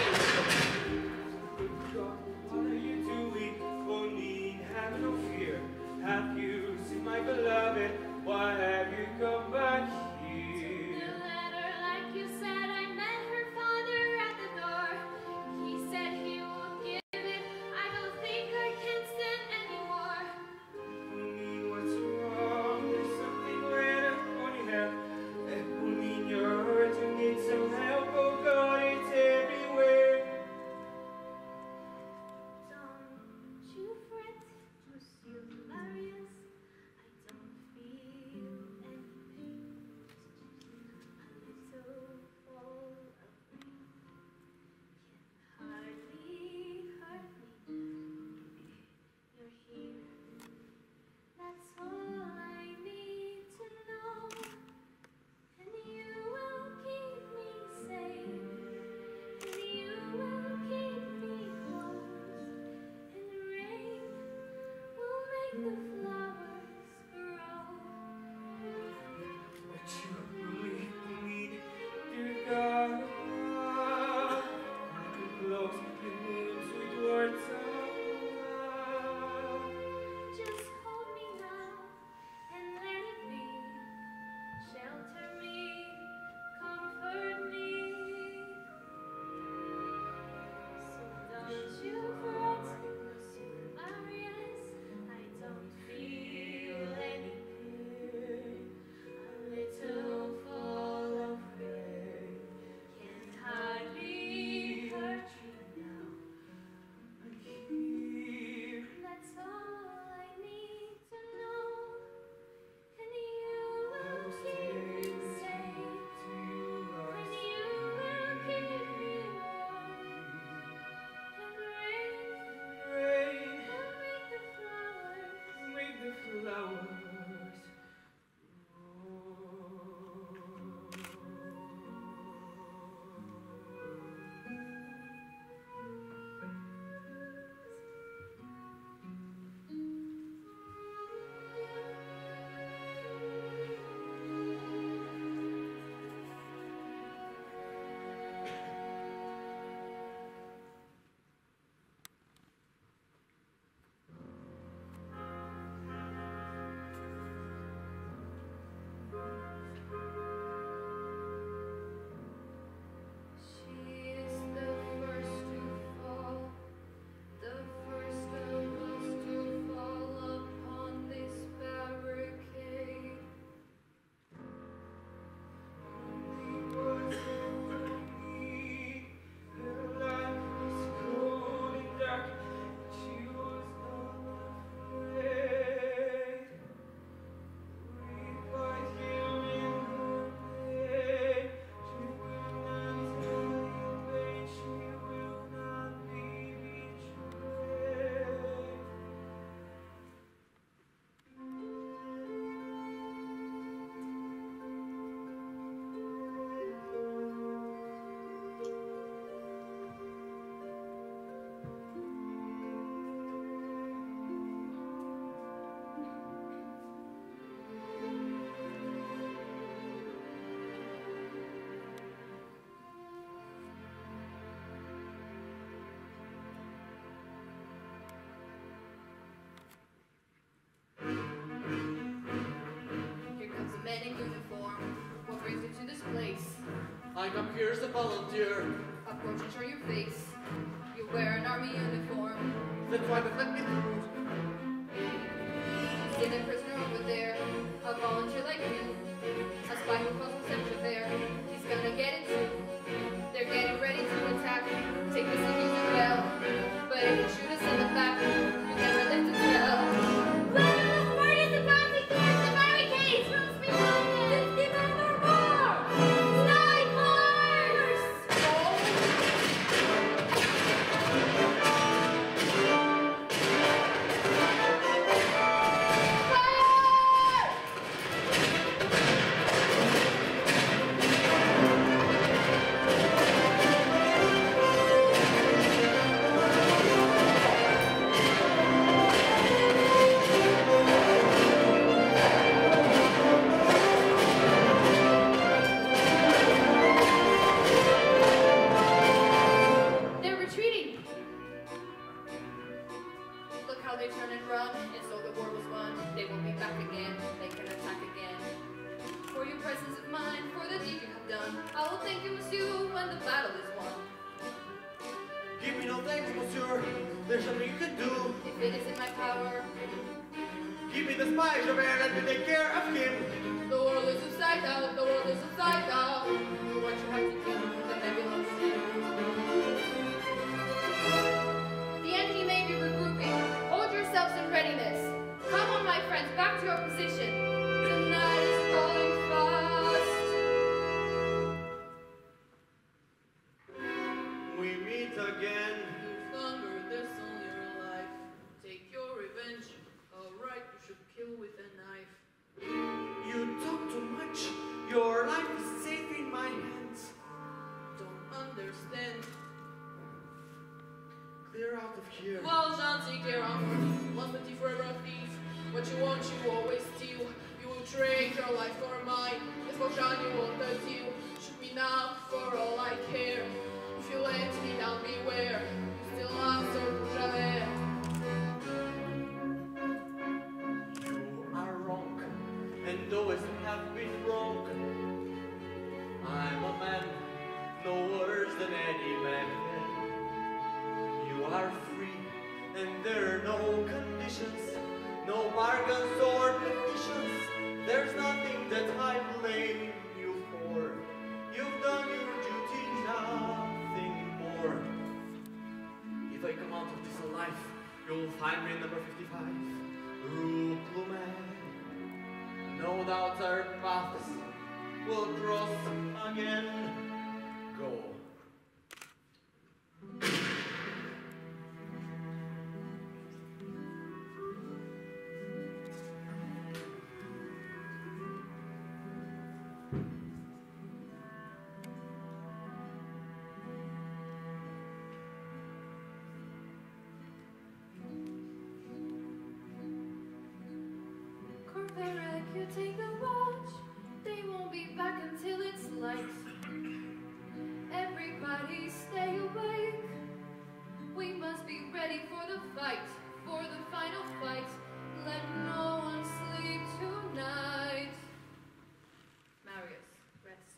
What are you doing, Bonine? Have no fear. Have you seen my beloved? Why have you come back here? The letter, like you said, I met her father at the door. He said he would give it. I don't think I can stand anymore. Bonine, what's wrong? There's something weird on your head. Eh, Bonine, you're hurt. You need some help. Oh God, it's everywhere. Don't you fret, Monsieur Marius. I don't feel any pain. A little fall of rain can hardly hurt me. You're here. That's all I need to know. And you will keep me safe. And you will keep me close. And the rain will make the flowers grow. But you believe me, dear God. Close your lips with words of love. Just hold me now and let it be. Shelter me, comfort me. So don't you fret, Monsieur Marius. I don't feel any pain. A little fall of rain can hardly hurt you now. I'm here. That's all I need to know. And you will keep me safe. And you will keep me warm. And rain Rain, will make the flowers. make the flowers grow. She is the first to fall, the first of us to fall upon this barricade. Only was for me. Her life was cold and dark, but she was unafraid. We fight here in her name. She will not die in vain. She will not be betrayed. Here comes a man in uniform. What brings you to this place? I come here as a volunteer. Approach and show your face. You wear an army uniform. That's why they let me through. You see the prisoner over there, a volunteer like you, a spy who causes attention there. He's gonna get it too. They're getting ready to attack. Take the cities as well. But if you shoot us in the back, you never live to tell. Well, where is the bounty towards the barricades? Troops behind them! Fifty men or more! Snipers! Fire! the battle is won. Give me no thanks, monsieur. There's something you can do. If it is in my power, Give me the spy, Javert, let me take care of him. the world is upside down, the world is upside down. Do what you have to do, the nebulous. The enemy may be regrouping. Hold yourselves in readiness. Come on, my friends, back to your position. The night is falling fast. We meet again. Live longer, there's only your life. Take your revenge. Alright, you should kill with a knife. You talk too much. Your life is safe in my hands. Don't understand. Clear out of here. Well, Jean, take care of me. One fifty forever a thief. What you want, you always steal. You will trade your life for mine. As for Jean, you won't hurt you. Shoot me now, for all I care. If you let me down, beware. You still answer to Javert. You are wrong, and always have been wrong. I'm a man, no worse than any man. You are free, and there are no conditions, no bargains or conditions. There's nothing that I blame you for. You've done your duty, nothing more. If I come out of this alive, you'll find me in number fifty-five, Rue Plumet. No doubt our paths will cross again. Go. Courfeyrac, you take the watch. They won't be back until it's light. Everybody stay awake. We must be ready for the fight, for the final fight. Let no one sleep tonight. Marius, rest.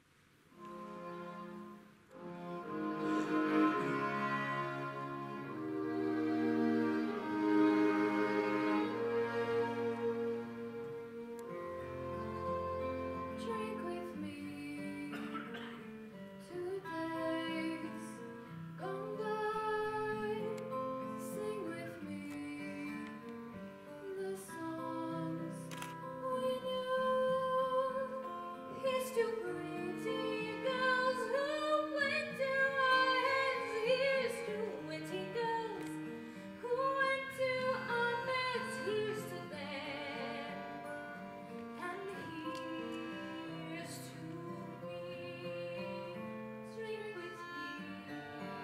Drink with me. Two days gone by. Sing with me the songs we knew. Here's to pretty girls who went to our heads. Here's to witty girls who went to our beds. Here's to them. And here's to me. Drink with me.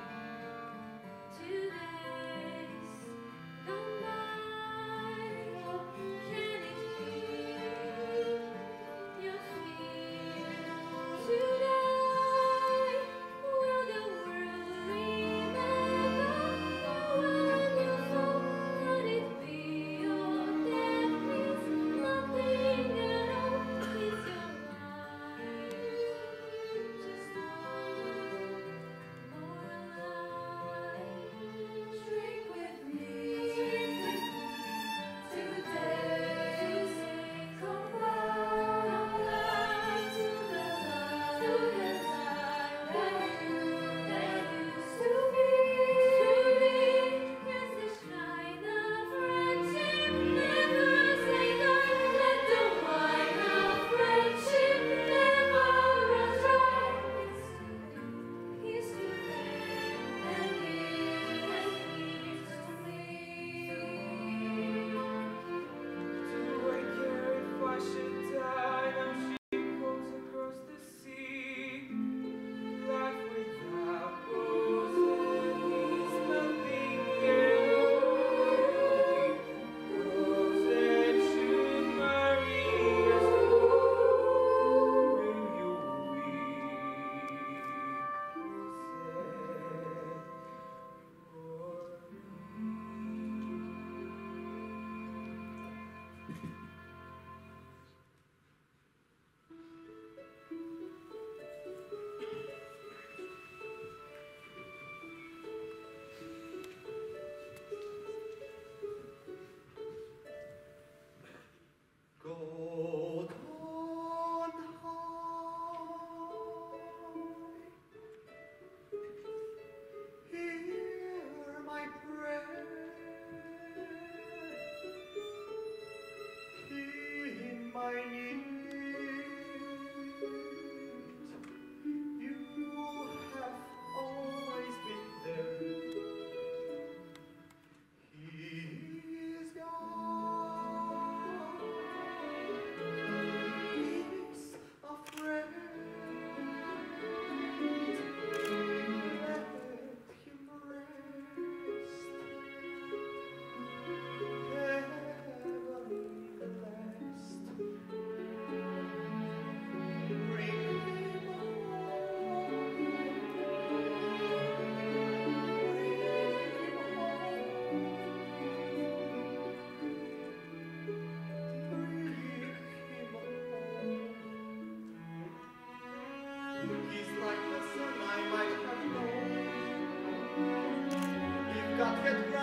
Two days gone by. Can it be your fear?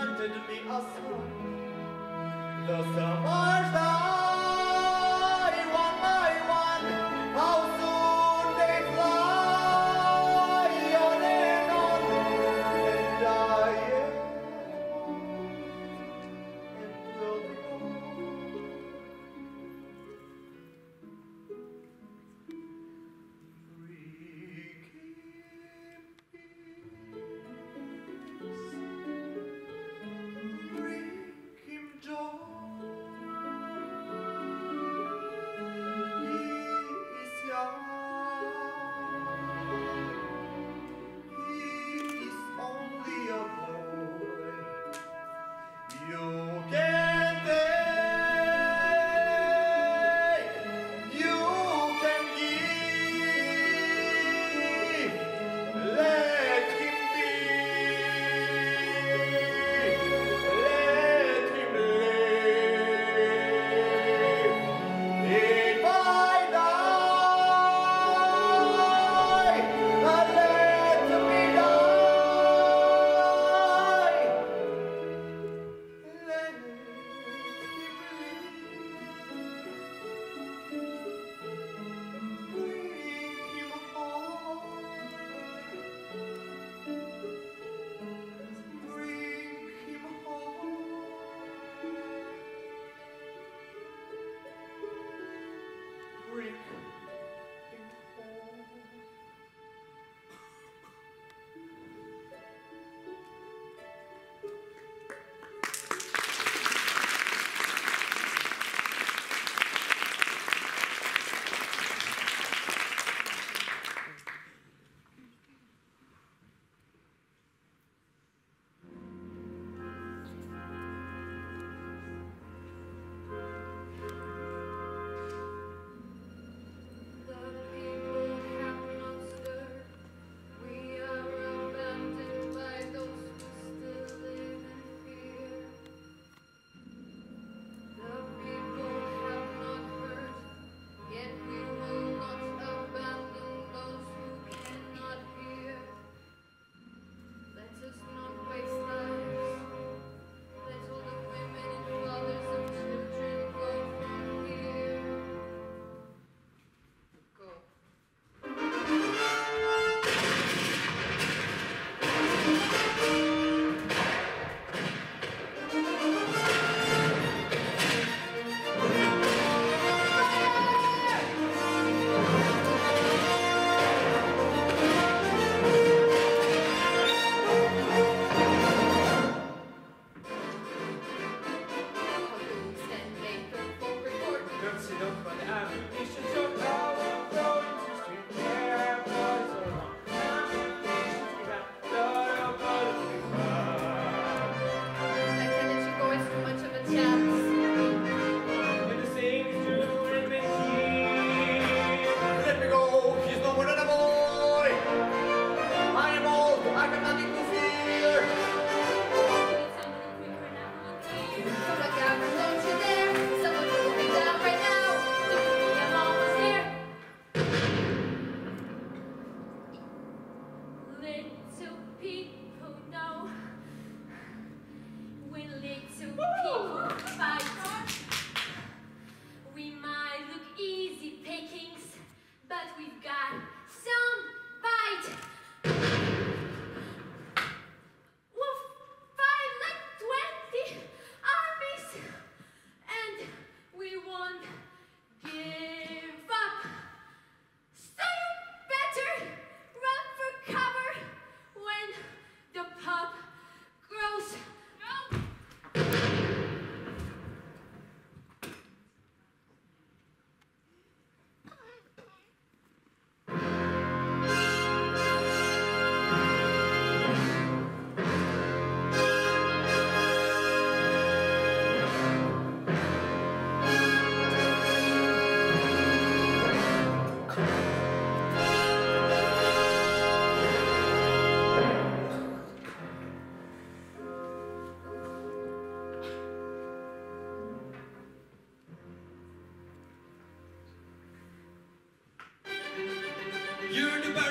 wanted me a son. The summers die one by one. How soon they fly on and on, and I am and will be gone.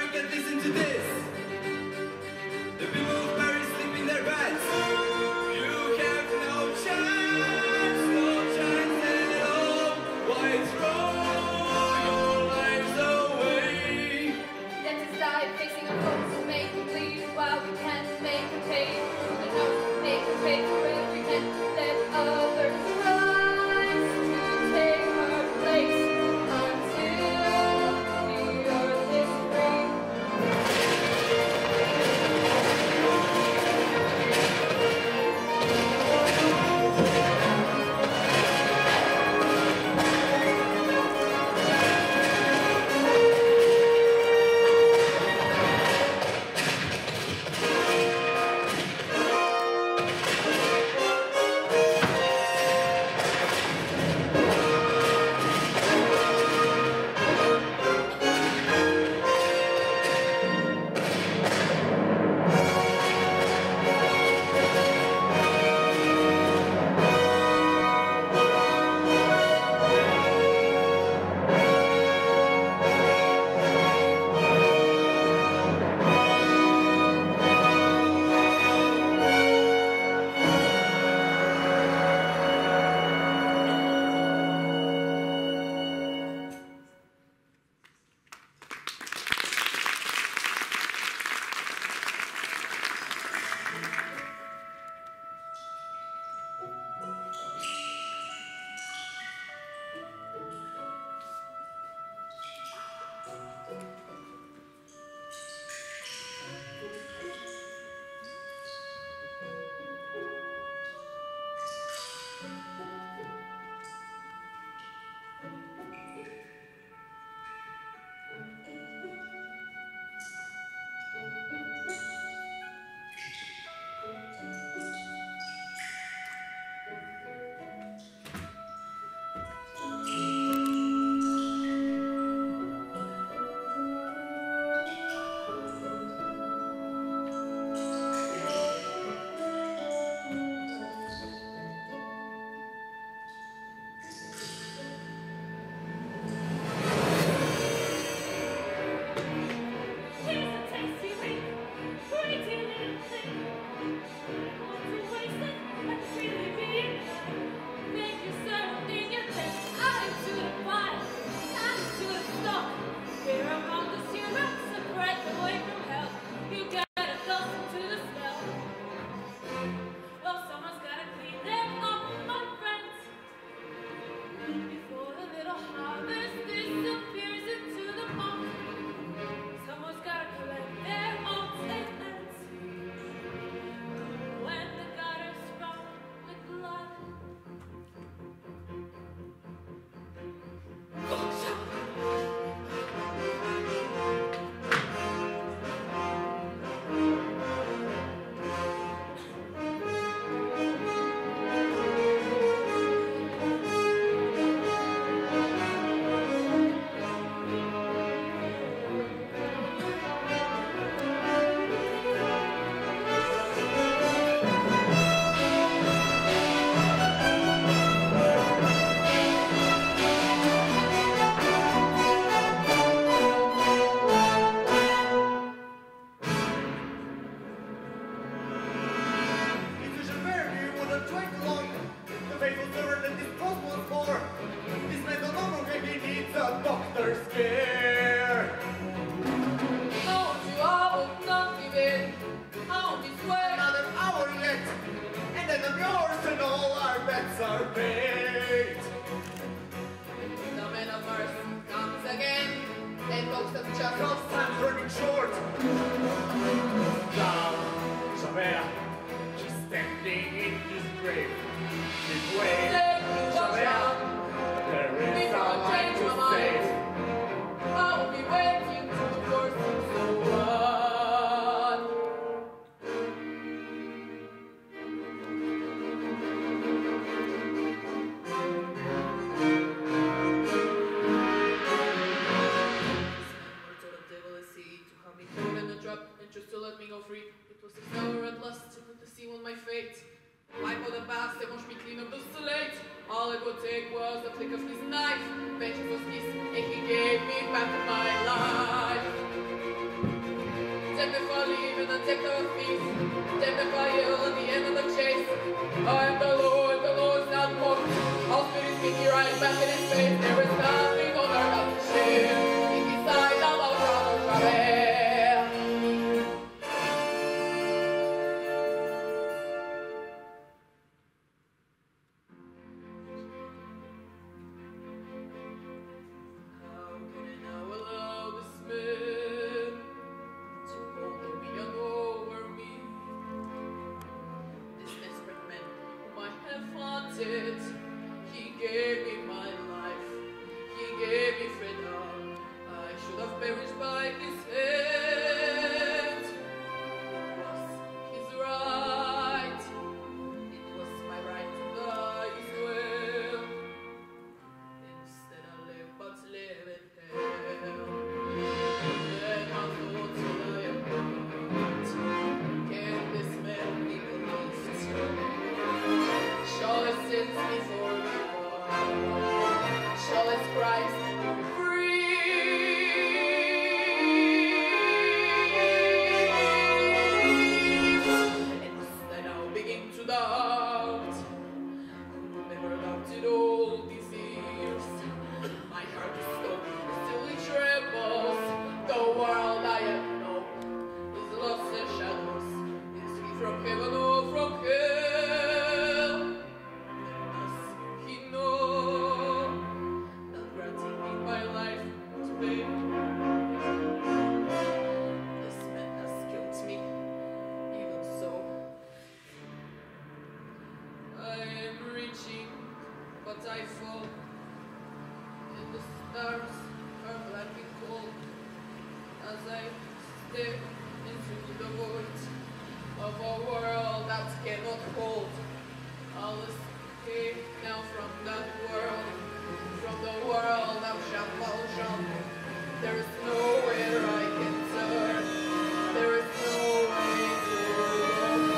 Listen to this. The people of Paris sleep in their beds. You and talks of just Cause time's running short. Down, Javert, she's standing in his grave. This way, Javert, there is a line to say. I'll be waiting to force you so on. Just to let me go free. It was six hour at last to put the seal on my fate. I for the past, they washed me clean of the slate. All it would take was a flick of his knife. Vengeance was his, and he gave me back my life. Death if I leave and the death of a thief. Death if I ill at the end of the chase. I am the Lord, the Lord's not mocked. All spirits meet me right back in his face. There is nothing on earth not to share. In his eyes, I'll outrun or travel. He gave me my life, he gave me freedom. I should have perished by his hand. It was his right, it was my right to die as well. Instead I live but live in hell. Then my thoughts will I apart. Can this man be released? Shall his sins be forgiven? Shall his Christ be free? And must I now begin to doubt? Who never doubted all these years? My heart is stone, still it trembles. The world I have known is lost in shadows. Is he from heaven or from hell? I fall, and the stars are black and cold as I stare into the void of a world that cannot hold. I'll escape now from that world, from the world of Jean Valjean. There is nowhere I can turn, there is no way to go.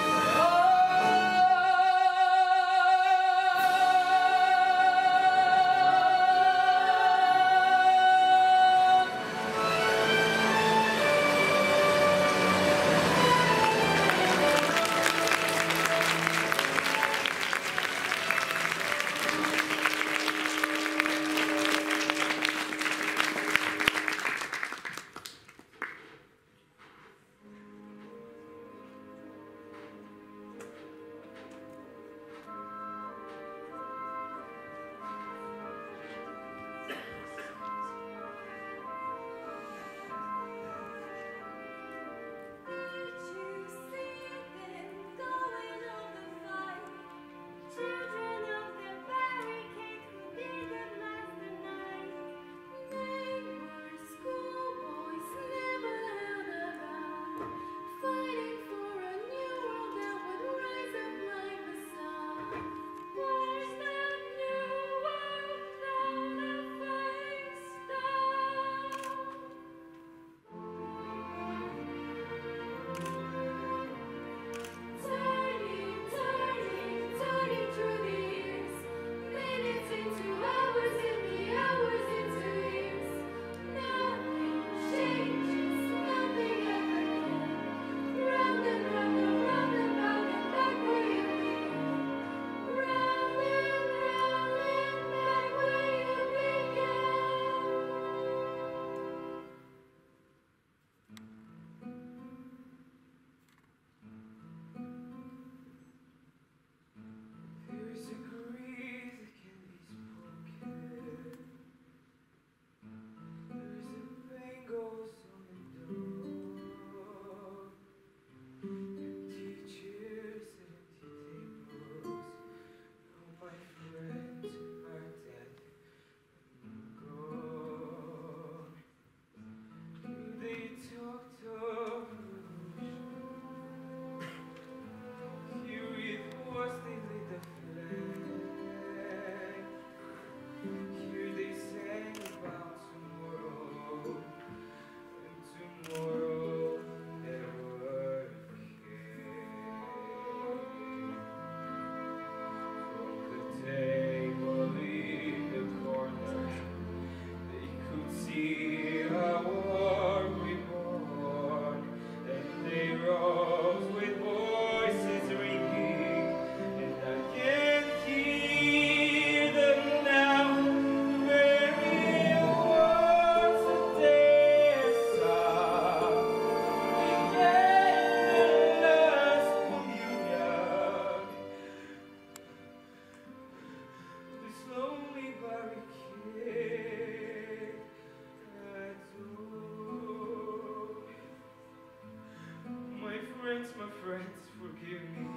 friends, my friends, forgive me.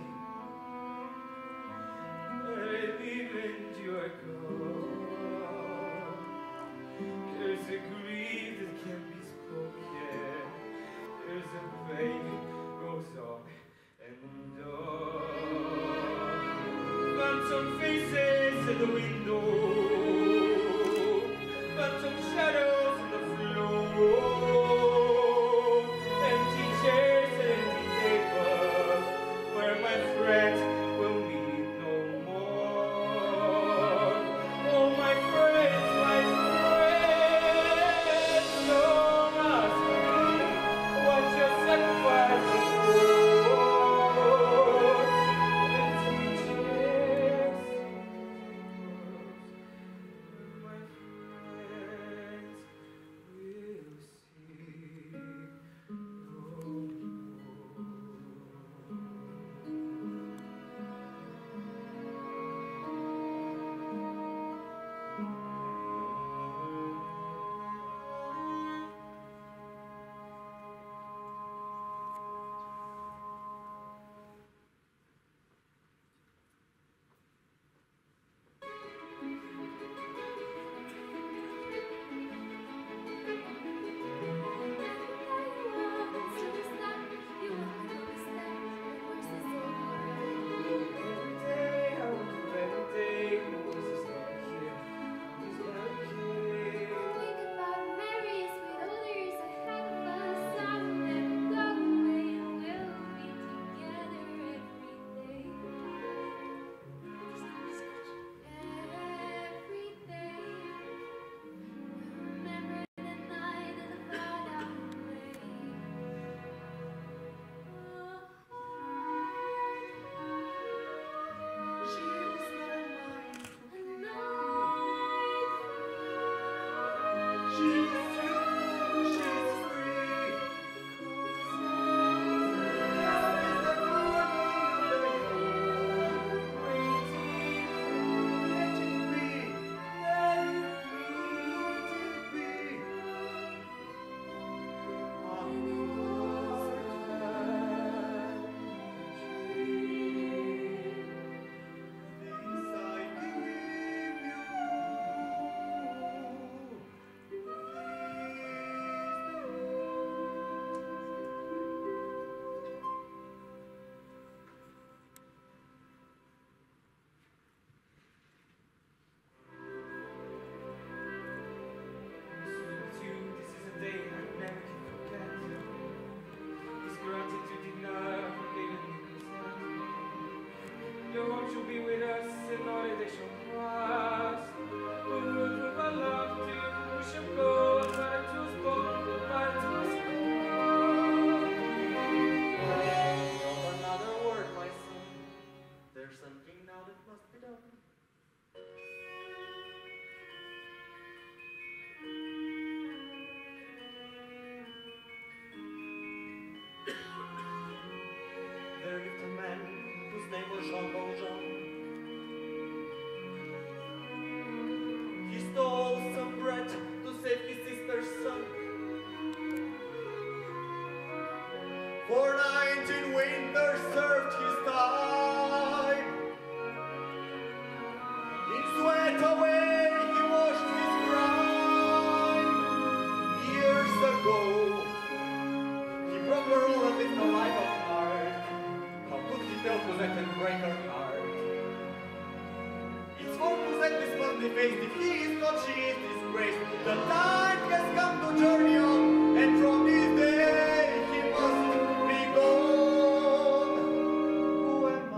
That I live and you are gone. There's a grief that can't be spoken. There's a pain that goes on and on. Phantom faces at the window. Phantom shadows on the floor. Empty chairs and empty tables where my friends will meet no more. Oh, my friends, my friends, don't ask me what your sacrifice was for. Empty chairs, my friends will see no more. There lived a man whose name was Jean Valjean. He stole some bread to save his sister's son. For nineteen winters served his time. In sweat away he washed his crime. Years ago, he broke the rule and lived a life of heart. How could he tell Cosette and break her heart? It's for Cosette this must be faced. If he is not, she is disgraced. The time has come to journey on, and from this day he must be gone. Who am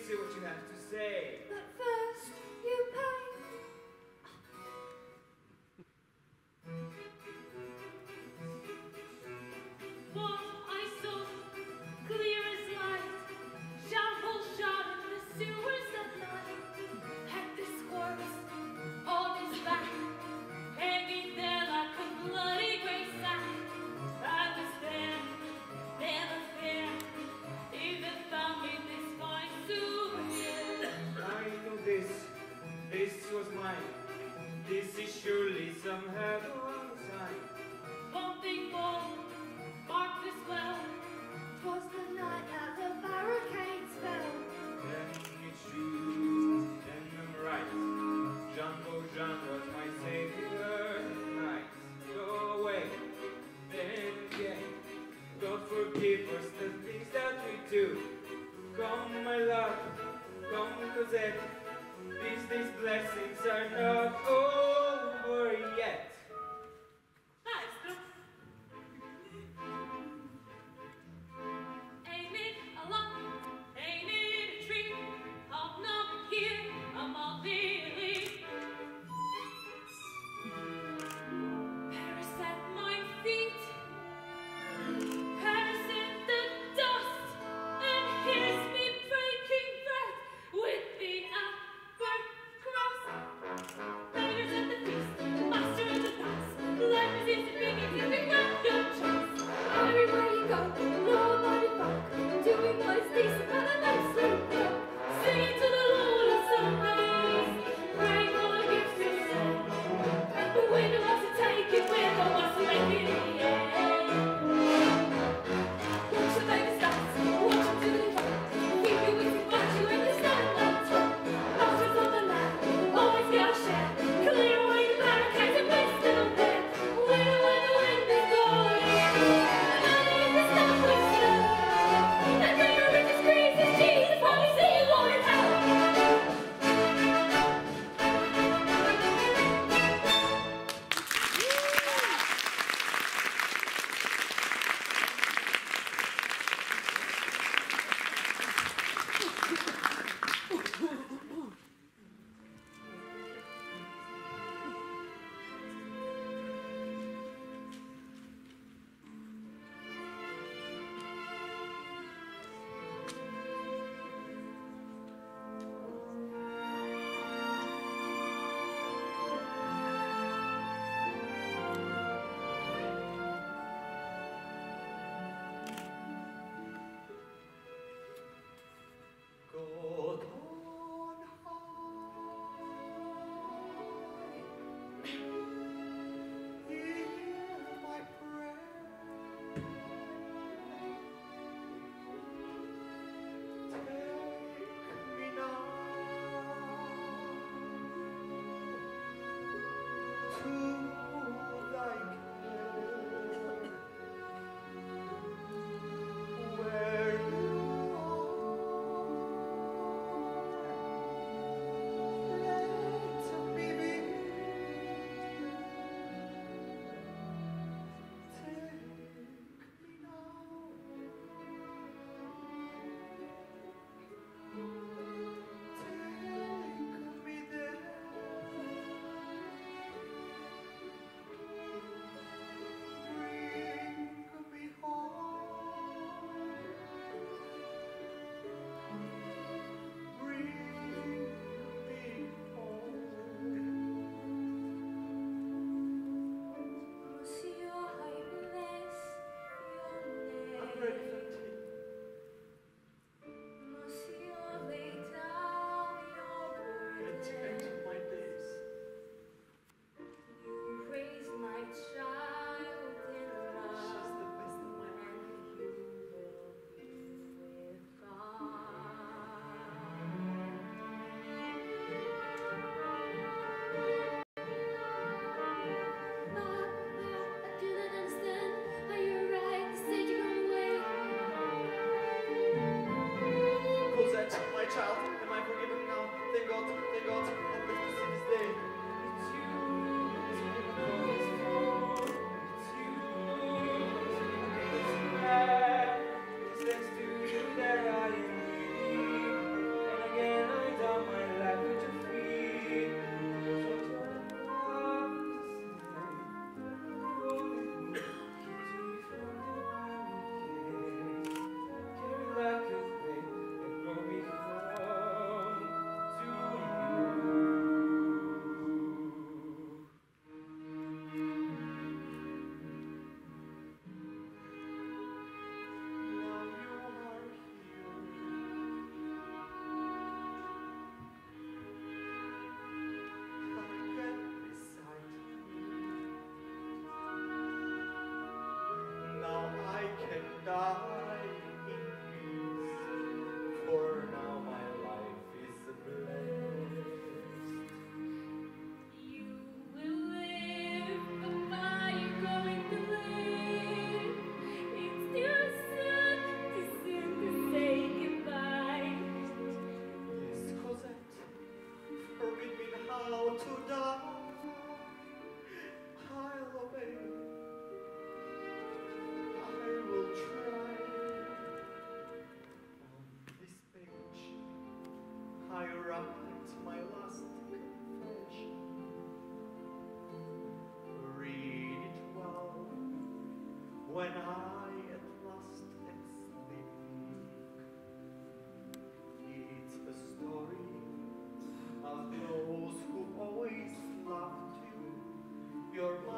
say what you have to say. But first, you pay. What I saw, clear as light, shamble shot in the sewers of night, had this corpse on his back, hanging there like a bloody grey sack. I was there, never fear, even found me this fine souvenir. I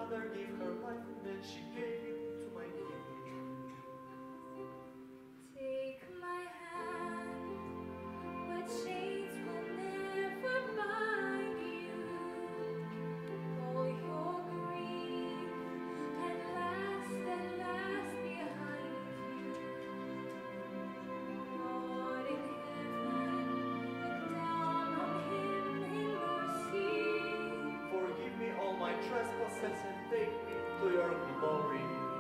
mother gave her life and then she gave it to my king. Take my hand, what shades will never bind you. All your grief at last, at last behind you. God in heaven, look down on him in mercy. Forgive me all my trespasses and take me to your glory.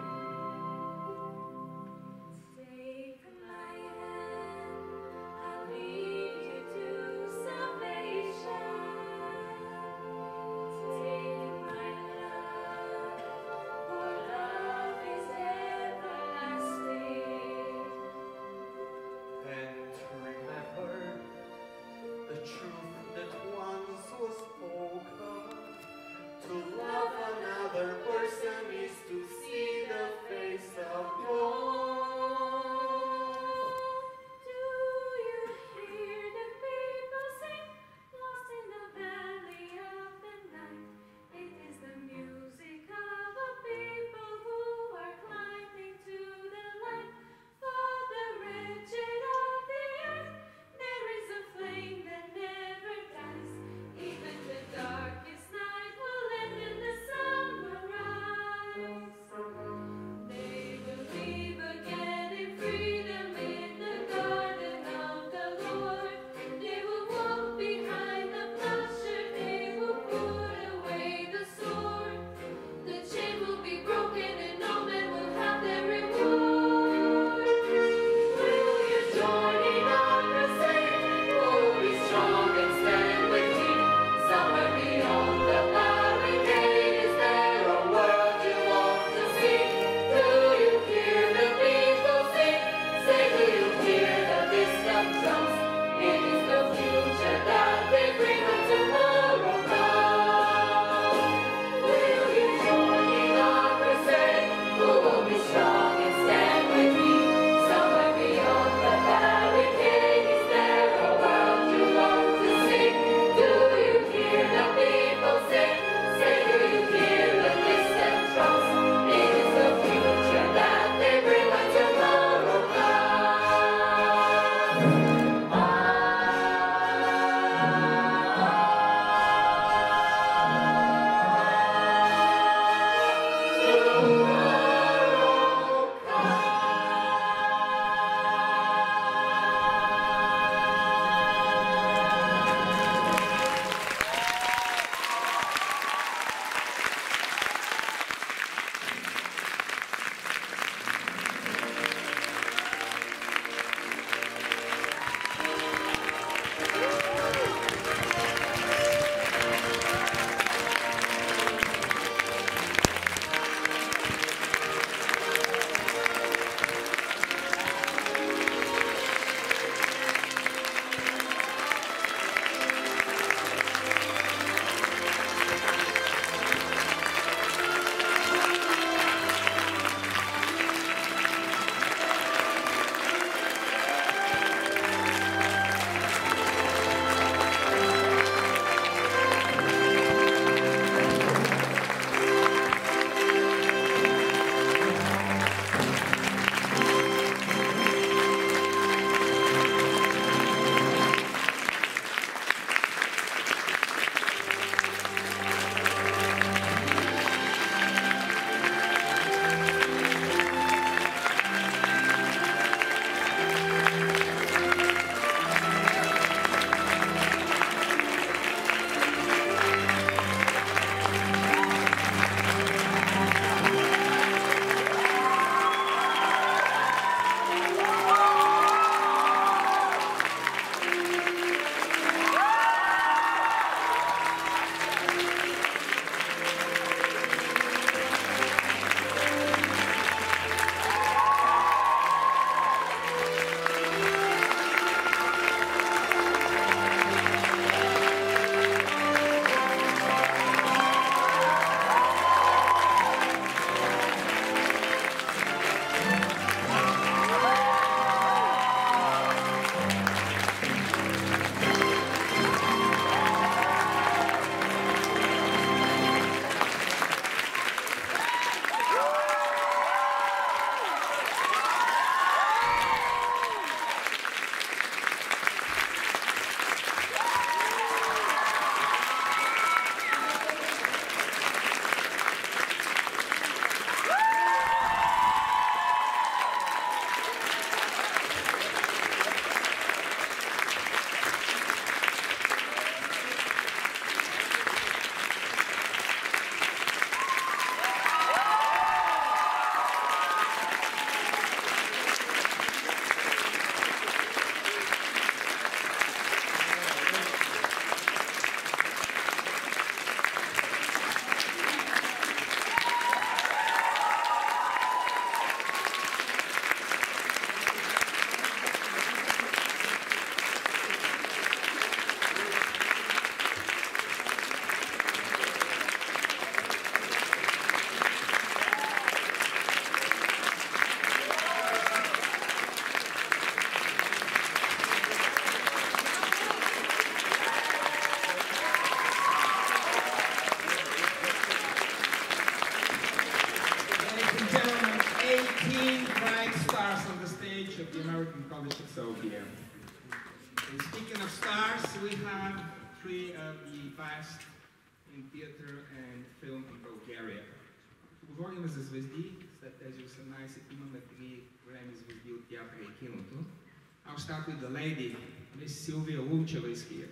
great stars on the stage of the American College of Sofia. And speaking of stars, we have three of the best in theater and film in Bulgaria. Говорим за звезди, след тези осемнайсет имаме три големи звезди от театъра и киното. I'll start with the lady, Miss Sylvia Lulcheva is here.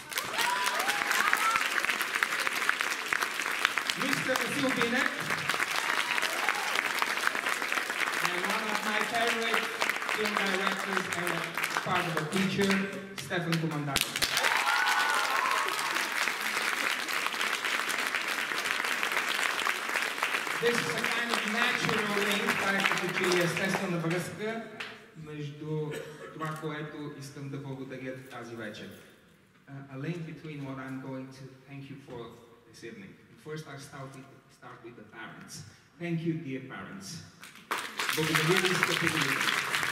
Mister Vasil Binek, and one of my favorite film directors and part of the teacher, Stefan Komandakis. This is a kind of natural link, както че е естествена връзка между това, което искам да благодаря тази вечер. Uh, a link between what I'm going to thank you for this evening. First, I'll start with, start with the parents. Thank you, dear parents. Благодаря ви, скъпи родители.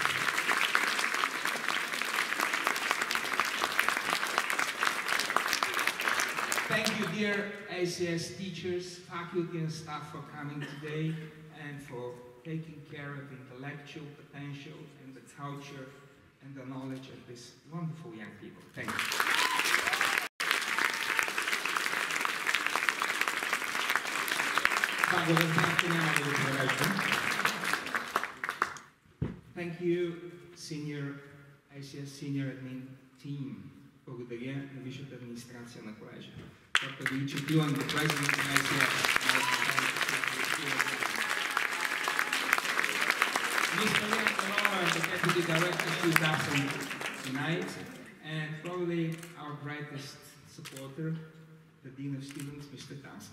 Thank you, dear A C S teachers, faculty and staff for coming today and for taking care of the intellectual potential and the culture and the knowledge of these wonderful young people. Thank you. Thank you, senior A C S senior admin team. Благодаря на висшата администрация на колежа. Dr. Richard Duan, the president of A C S. Miz Maria Corona, the deputy director, she is absent tonight. And probably our brightest supporter, the dean of students, Mister Thompson.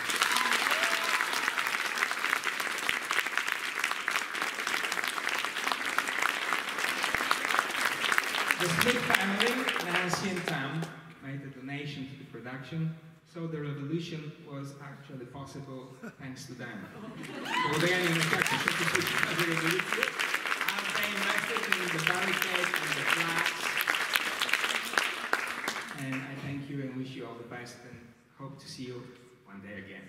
The Smith family, Nancy and Tom, made a donation to the production, so the revolution was actually possible thanks to them. Благодаря на тях, че се случи тази революция. And they invested in the barricade and the flags. And I thank you and wish you all the best and hope to see you one day again.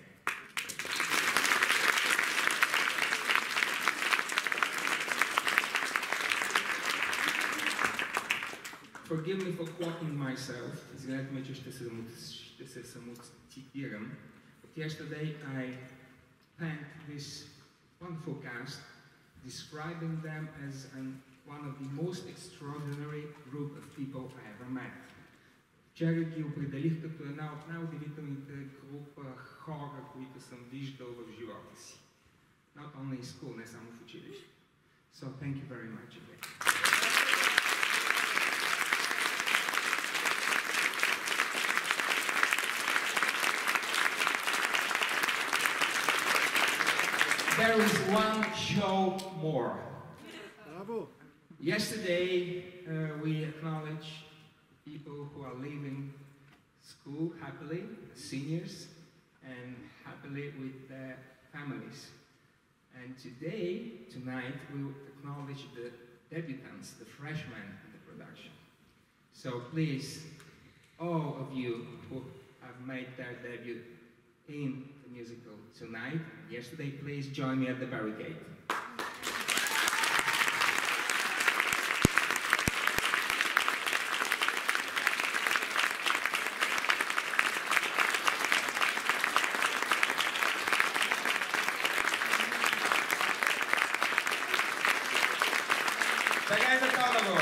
Forgive me for quoting myself. Извинете ме, че ще се, ще се самоцитирам. But yesterday I thanked this wonderful cast, describing them as an, one of the most extraordinary group of people I ever met. Вчера ги определих като една от най-удивителните група хора, които съм виждал в живота си. Not only in school, не само в училище. So thank you very much again. There is one show more. Bravo. Yesterday, uh, we acknowledged people who are leaving school happily, seniors, and happily with their families. And today, tonight, we will acknowledge the debutants, the freshmen in the production. So please, all of you who have made their debut in the musical tonight, yesterday, please join me at the barricade. Така е за това.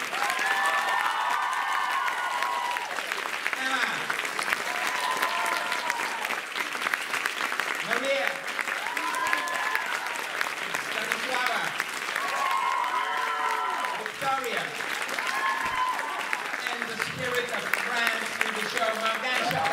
Maria, Stanislava, Victoria, and the spirit of France in the show Morgan.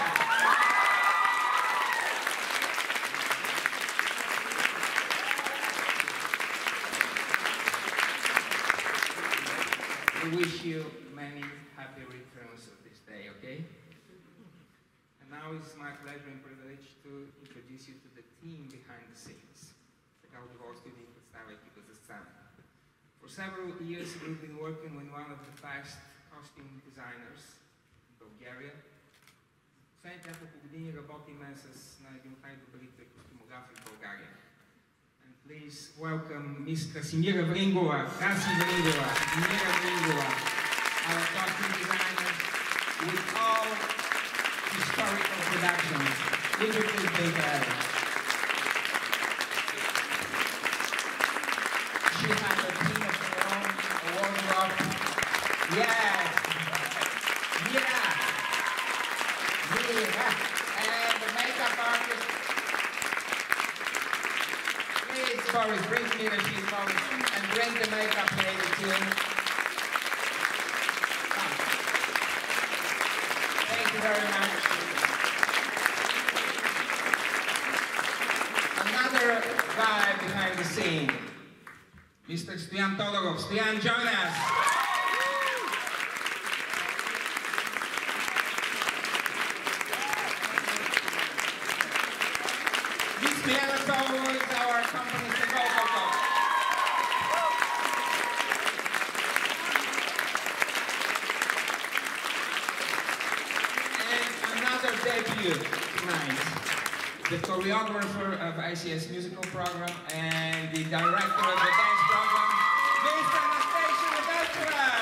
We wish you many happy returns of this day, okay? And now it's my pleasure and privilege to introduce you to the team behind the scenes. Така удоволствие да ви представя екипа за сцена. For several years we've been working with one of the best costume designers in Bulgaria. Последните няколко години работиме с един от най-добрите костюмографи в България. And Please welcome Miss Casimira Vringova, Kasi Vringova, Casimira Vringova, our costume designer with all historical productions. Would you please take her? She has a team of her own, a wardrobe. Yes! Yeah! Yeah! And the makeup artist. Please, Boris, bring me the sheet, Boris, and bring the makeup lady too. Come. Thank you very much. Another guy behind the scene, Mister Stoyan Todorov. Stoyan, join us. Stoyan Todorov is our company to go, go, go. And another debut tonight. The choreographer of I C S musical program and the director of the dance program, Mister Anastasia Vedatra.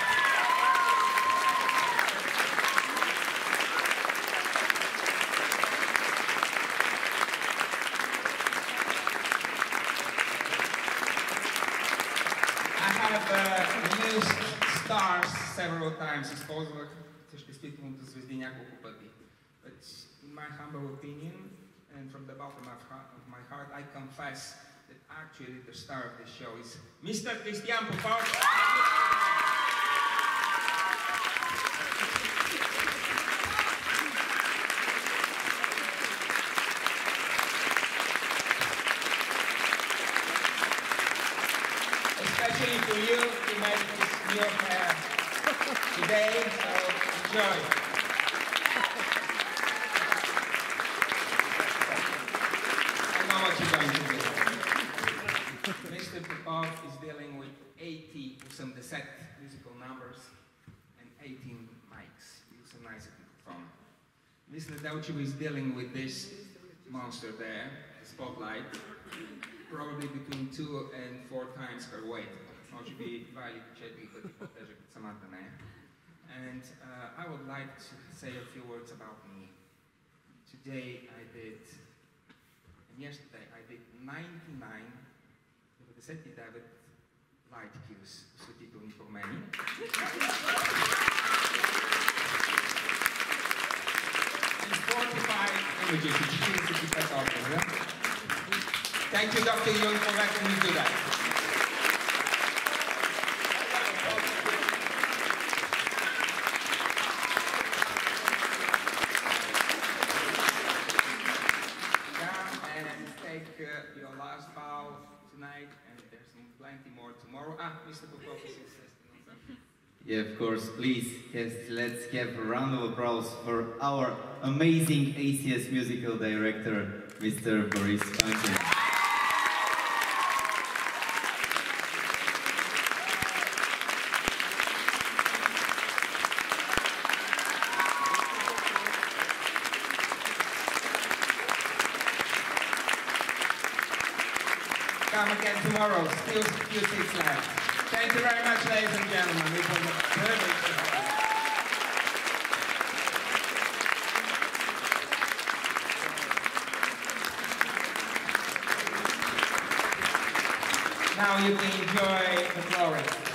I have uh, used stars several times. Използвах съществителното звезди няколко пъти. But in my humble opinion, and from the bottom of, heart, of my heart, I confess that actually the star of the show is Mister Cristian Popov. Especially for you to make this new hair today, so enjoy. What you're going to do. Mister Popov is dealing with eighty some set musical numbers and eighteen mics. He's a nice performer. Mister Dauchev is dealing with this monster there, the spotlight, probably between two and four times her weight. Може би два или четири пъти по-тежък от самата нея. And uh, I would like to say a few words about me. Today I did Yesterday I did ninety-nine, ninety-nine light cues, осветителни промени. And forty-five images, forty-five образа. Thank you, Doctor Jung, for letting me do that. Your last bow tonight, and there's plenty more tomorrow. Ah, Mister Popov is insisting. Yeah, of course. Please, yes, let's have a round of applause for our amazing A C S musical director, Mister Boris Pankin. Come again tomorrow. Still a few seats left. Thank you very much, ladies and gentlemen. It was a privilege to have you. Now you can enjoy the glory.